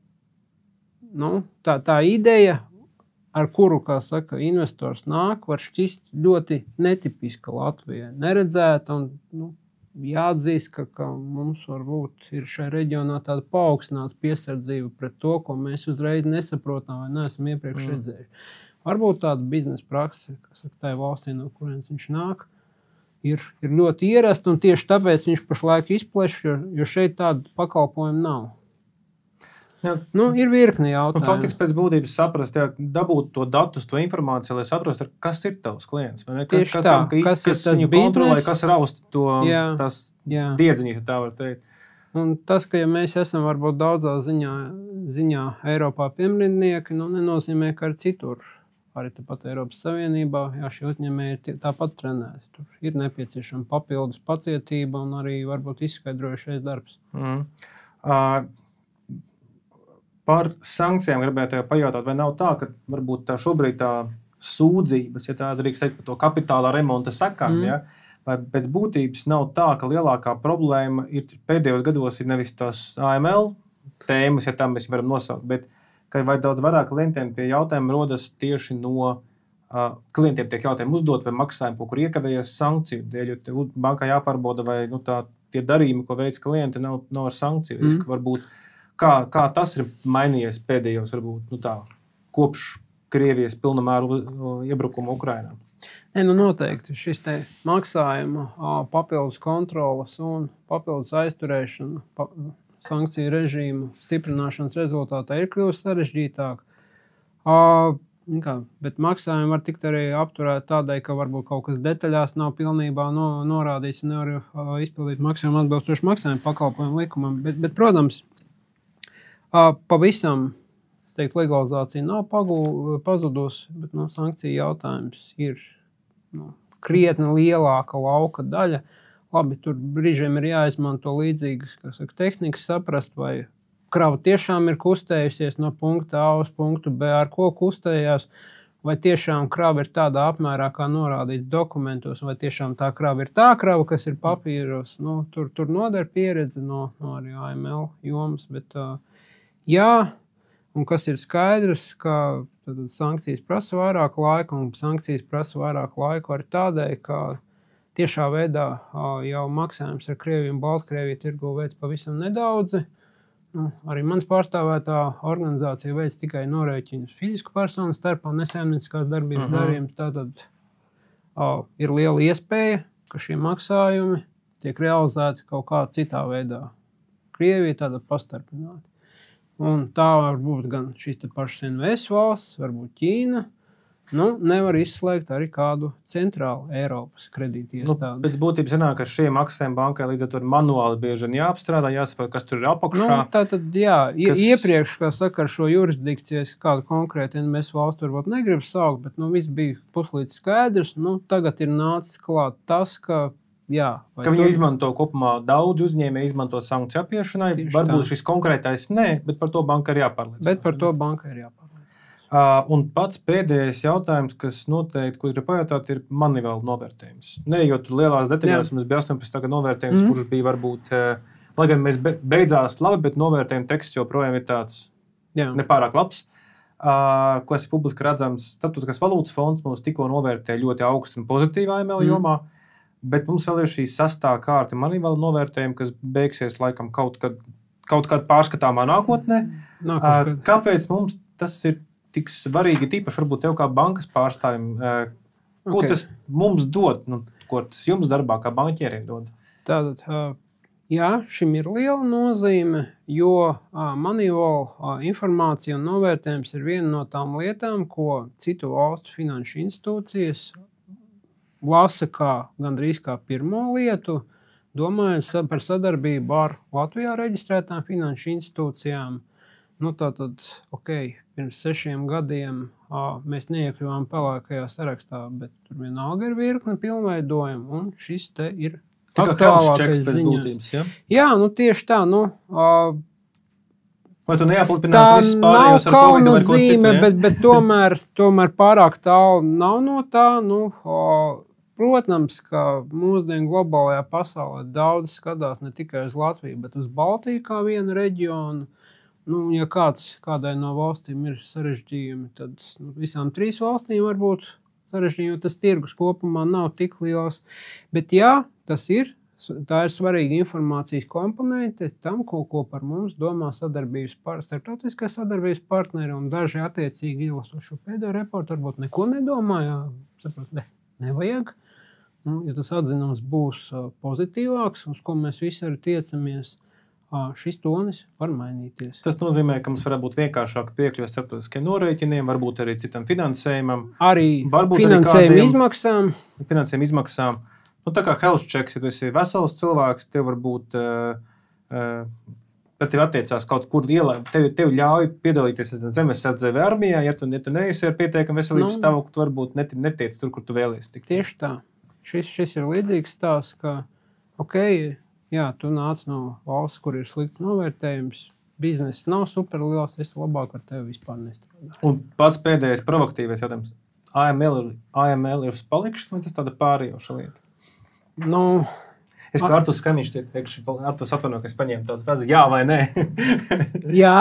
nu, tā, tā ideja, ar kuru, kā saka, investors nāk, var šķist ļoti netipiska Latvijai. Neredzēta un nu, jāatzīst, ka, ka mums varbūt ir šajā reģionā tāda paaugstināta piesardzība pret to, ko mēs uzreiz nesaprotam vai neesam iepriekš mm. redzējuši. Varbūt tāda biznesa prakse, kas ir tajā valstī, no kurienes viņš nāk, ir, ir ļoti ierasta, un tieši tāpēc viņš pašlaik izpleš, jo, jo šeit tādu pakalpojumu nav. Jā. Nu, ir virkni jautājumu. Faktiski pēc būtības saprast, jā, dabūt to datus, to informāciju, lai saprastu, kas ir tavs klients. Tieši ka, tā, ka, kas, kas kas viņu kontrolē, kas raust to jā, tās jā. diedziņas, tā var teikt. Un tas, ka ja mēs esam varbūt daudzā ziņā, ziņā Eiropā pirmrindnieki, nu, nenozīmē, ka ar citur, arī tāpat Eiropas Savienībā, jā, šie uzņēmēji ir tāpat trenēti. Tur ir nepieciešama papildus pacietība un arī varbūt izskaidrojušais darbs. Mm. Uh, Par sankcijām gribēju tev pajautāt, vai nav tā, ka varbūt tā šobrīd tā sūdzības, ja tā drīkst teikt par to kapitāla remonta sekām, mm. ja, vai pēc būtības nav tā, ka lielākā problēma ir pēdējos gados ir nevis tās A M L tēmas, ja tā mēs varam nosaukt, bet ka vai daudz vairāk klientiem pie jautājuma rodas tieši no uh, klientiem tiek jautājumi uzdot vai maksājumi, kaut kur iekavējies sankciju dēļ, jo bankā jāpārbauda, vai nu, tā, tie darījumi, ko veids klienti, nav, nav ar sankciju risku, mm. varbūt. Kā, kā tas ir mainījies pēdējos, varbūt, nu tā, kopš Krievijas pilnamēru iebrukuma Ukrainā? Ne, nu noteikti šis te maksājuma papildus kontrolas un papildus aizturēšana pa, sankciju režīmu stiprināšanas rezultātā ir kļuvusi sarežģītāk. Kā, bet maksājumi var tikt arī apturēt tādai, ka varbūt kaut kas detaļās nav pilnībā no, norādīts un nevar uh, izpildīt maksājumu atbilstoši maksājumu pakalpojumu likumam. Bet, bet protams, uh, pavisam, es teiktu, legalizācija nav pagū, pazudusi, bet no, sankciju jautājums ir no, krietni lielāka lauka daļa. Labi, tur brīžiem ir jāizmanto līdzīgas, kas saka, tehnikas saprast, vai krava tiešām ir kustējusies no punkta A uz punktu B, ar ko kustējās, vai tiešām krava ir tādā apmērā, kā norādīts dokumentos, vai tiešām tā krava ir tā krava, kas ir papīros. Nu, tur, tur noder pieredze no, no arī A M L jomas, bet uh, jā, un kas ir skaidrs, ka tad, sankcijas prasa vairāk laika, un sankcijas prasa vairāk laika arī tādēļ, ka tiešā veidā uh, jau maksājums ar Krieviju un Baltkrieviju tirgo veids pavisam nedaudzi. Nu, arī mans pārstāvētā organizācija veids tikai norēķinus fizisku personu starpā, nesaimnieciskās darbības uh-huh. darījums. Tātad uh, ir liela iespēja, ka šie maksājumi tiek realizēti kaut kā citā veidā. Krievija tātad pastarpināti. Un tā var būt gan šīs te pašas N V S valsts, varbūt Ķīna. Nu, nevar izslēgt arī kādu centrālu Eiropas kredīti iestādi. Nu, pēc būtības sanāk, ka šie maksājumi bankai līdz ar to manuāli bieži vien jāapstrādā, jāsaprot, kas tur ir apakšā. Nu, tātad, jā, kas... iepriekš, kā saka, ar šo jurisdikciju, kādu konkrēti N V S valstu varbūt negrib saukt, bet nu, viss bija puslīdz skaidrs. Nu, tagad ir nācis klāt tas, ka jā. Ka viņi tur... izmanto kopumā daudz uzņēmēji, izmanto sankciju apiešanai. Tieši varbūt tā. Šis konkrētais nē, bet par to banka ir jāpārliecina. Bet par to banka ir jāpārliecina. Uh, un pats pēdējais jautājums, kas noteikti, ko ir pajautāt, ir manivāla novērtējums. Neejot lielās detaļās, mums bija astoņpadsmit gada novērtējums, mm. kurš bija varbūt, uh, lai gan mēs beidzās labi, bet novērtējuma teksts joprojām ir tāds Jā. nepārāk labs. Uh, ko es publiski redzams, Starptautiskās valūtas fonds mums tikko novērtē ļoti augstu un pozitīvu A M L mm. jomā, bet mums vēl ir šī sastā kārta manivāla novērtējuma, kas beigsies laikam kaut kad, kaut kad pārskatāmā nākotnē. Uh, kāpēc mums tas ir tik svarīgi, tīpaši varbūt tev kā bankas pārstāvjiem, ko okay. tas mums dod, nu, ko tas jums darbā kā banķieriem dod? Tātad, jā, šim ir liela nozīme, jo manivāla informācija un novērtējums ir viena no tām lietām, ko citu valstu finanšu institūcijas lasa kā gandrīz kā pirmo lietu, domājot par sadarbību ar Latvijā reģistrētām finanšu institūcijām. Nu, tātad, ok, pirms sešiem gadiem ā, mēs neiekļuvām pelēkajā sarakstā, bet tur vienalga ir virkne pilnveidojumu, un šis te ir aktuālākais ziņojums. Ja? Jā, nu tieši tā, nu... Ā, vai tu neaplipinās visus pārējos ar Covid vai ko citu? Ja? Bet, bet tomēr, tomēr pārāk tālu nav no tā, nu... Ā, protams, ka mūsdienu globālajā pasaulē daudz skatās ne tikai uz Latviju, bet uz Baltiju kā vienu reģionu. Nu, ja kāds, kādai no valstīm ir sarežģījumi, tad nu, visām trīs valstīm var būt sarežģījumi, jo tas tirgus kopumā nav tik liels. Bet jā, tas ir tā ir svarīga informācijas komponente tam, ko, ko par mums domā sadarbības par, starptautiskā sadarbības partneri, un daži attiecīgi izlasot šo pēdējo reportu varbūt neko nedomāja, saprot, ne, nevajag. Nu, ja tas atzinums būs pozitīvāks, uz ko mēs visi arī tiecamies, šis tonis var mainīties. Tas nozīmē, ka mums varētu būt vienkāršāk piekļuve starptautiskiem norēķiniem, varbūt arī citam finansējumam. Arī varbūt finansējuma arī kādiem, izmaksām. Finansējuma izmaksām. Nu, tā kā health checks, ja tu esi vesels cilvēks, tev varbūt uh, uh, pret tevi attiecās kaut kur lielā, tevi, tevi ļauj piedalīties zemesardze vai armijā, ja tu, ja tu neesi ar pietiekam veselības nu, stāvokli, tu varbūt net, netiec tur, kur tu vēlies tikt. Tieši tā. Šis, šis ir līdzīgs stāsts, ka, ok, jā, tu nāc no valsts, kur ir slikts novērtējums, bizness nav super liels, es labāk ar tevi vispār nestrādāju. Un pats pēdējais provokatīvais jautājums. A M L, A M L ir uz palikšs, vai tas tāda pārējoša lieta? Nu, es kā Arturs Skamiņš teikšu, Arturs atvaino, ka es paņēmu tādu frazi, jā vai nē? Jā.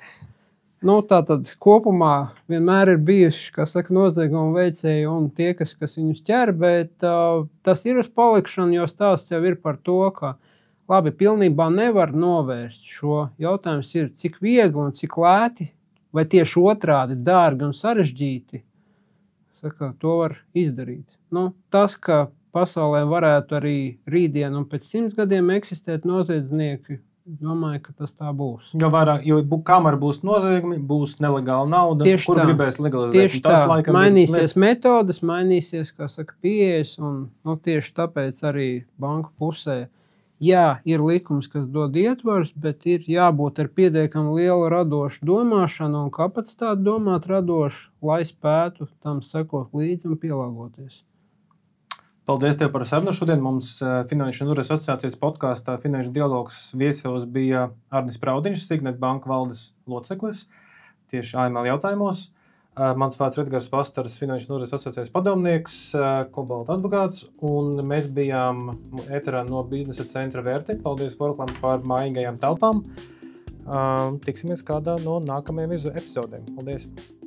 Nu, tā tad kopumā vienmēr ir bijuši, kā saka, noziegumu veicēji un tie, kas, kas viņus ķer, bet uh, tas ir uz palikšanu, jo stāsts jau ir par to, ka labi, pilnībā nevar novērst šo. Jautājums ir, cik viegli un cik lēti, vai tieši otrādi dārgi un sarežģīti, saka, to var izdarīt. Nu, tas, ka pasaulē varētu arī rītdien un pēc simts gadiem eksistēt noziedznieki, domāju, ka tas tā būs. Jo, vairāk, jo kamēr būs noziegumi, būs nelegāla nauda, tieši kur tā. Gribēs legalizēt. Tieši tas, tā, laikam, mainīsies ir... metodas, mainīsies, kā saka, pieejas, un nu, tieši tāpēc arī banku pusē, jā, ir likums, kas dod ietvars, bet ir jābūt ar pietiekami lielu radošu domāšanu un kapacitāti domāt radoši, lai spētu tam sekot līdzi un pielāgoties. Paldies tev par sarunu. Šodien mums Finanšu nozares asociācijas podkāstā Finanšu dialogs viesos bija Arnis Praudiņš, Signet banka valdes loceklis, tieši A M L jautājumos. Mans vārds Edgars Pastars, Finanšu nozares asociācijas padomnieks, Kobalta advokāts, un mēs bijām ēterā no biznesa centra Vērti. Paldies Forklam par mājīgajām telpām. Tiksimies kādā no nākamajiem epizodēm. Paldies!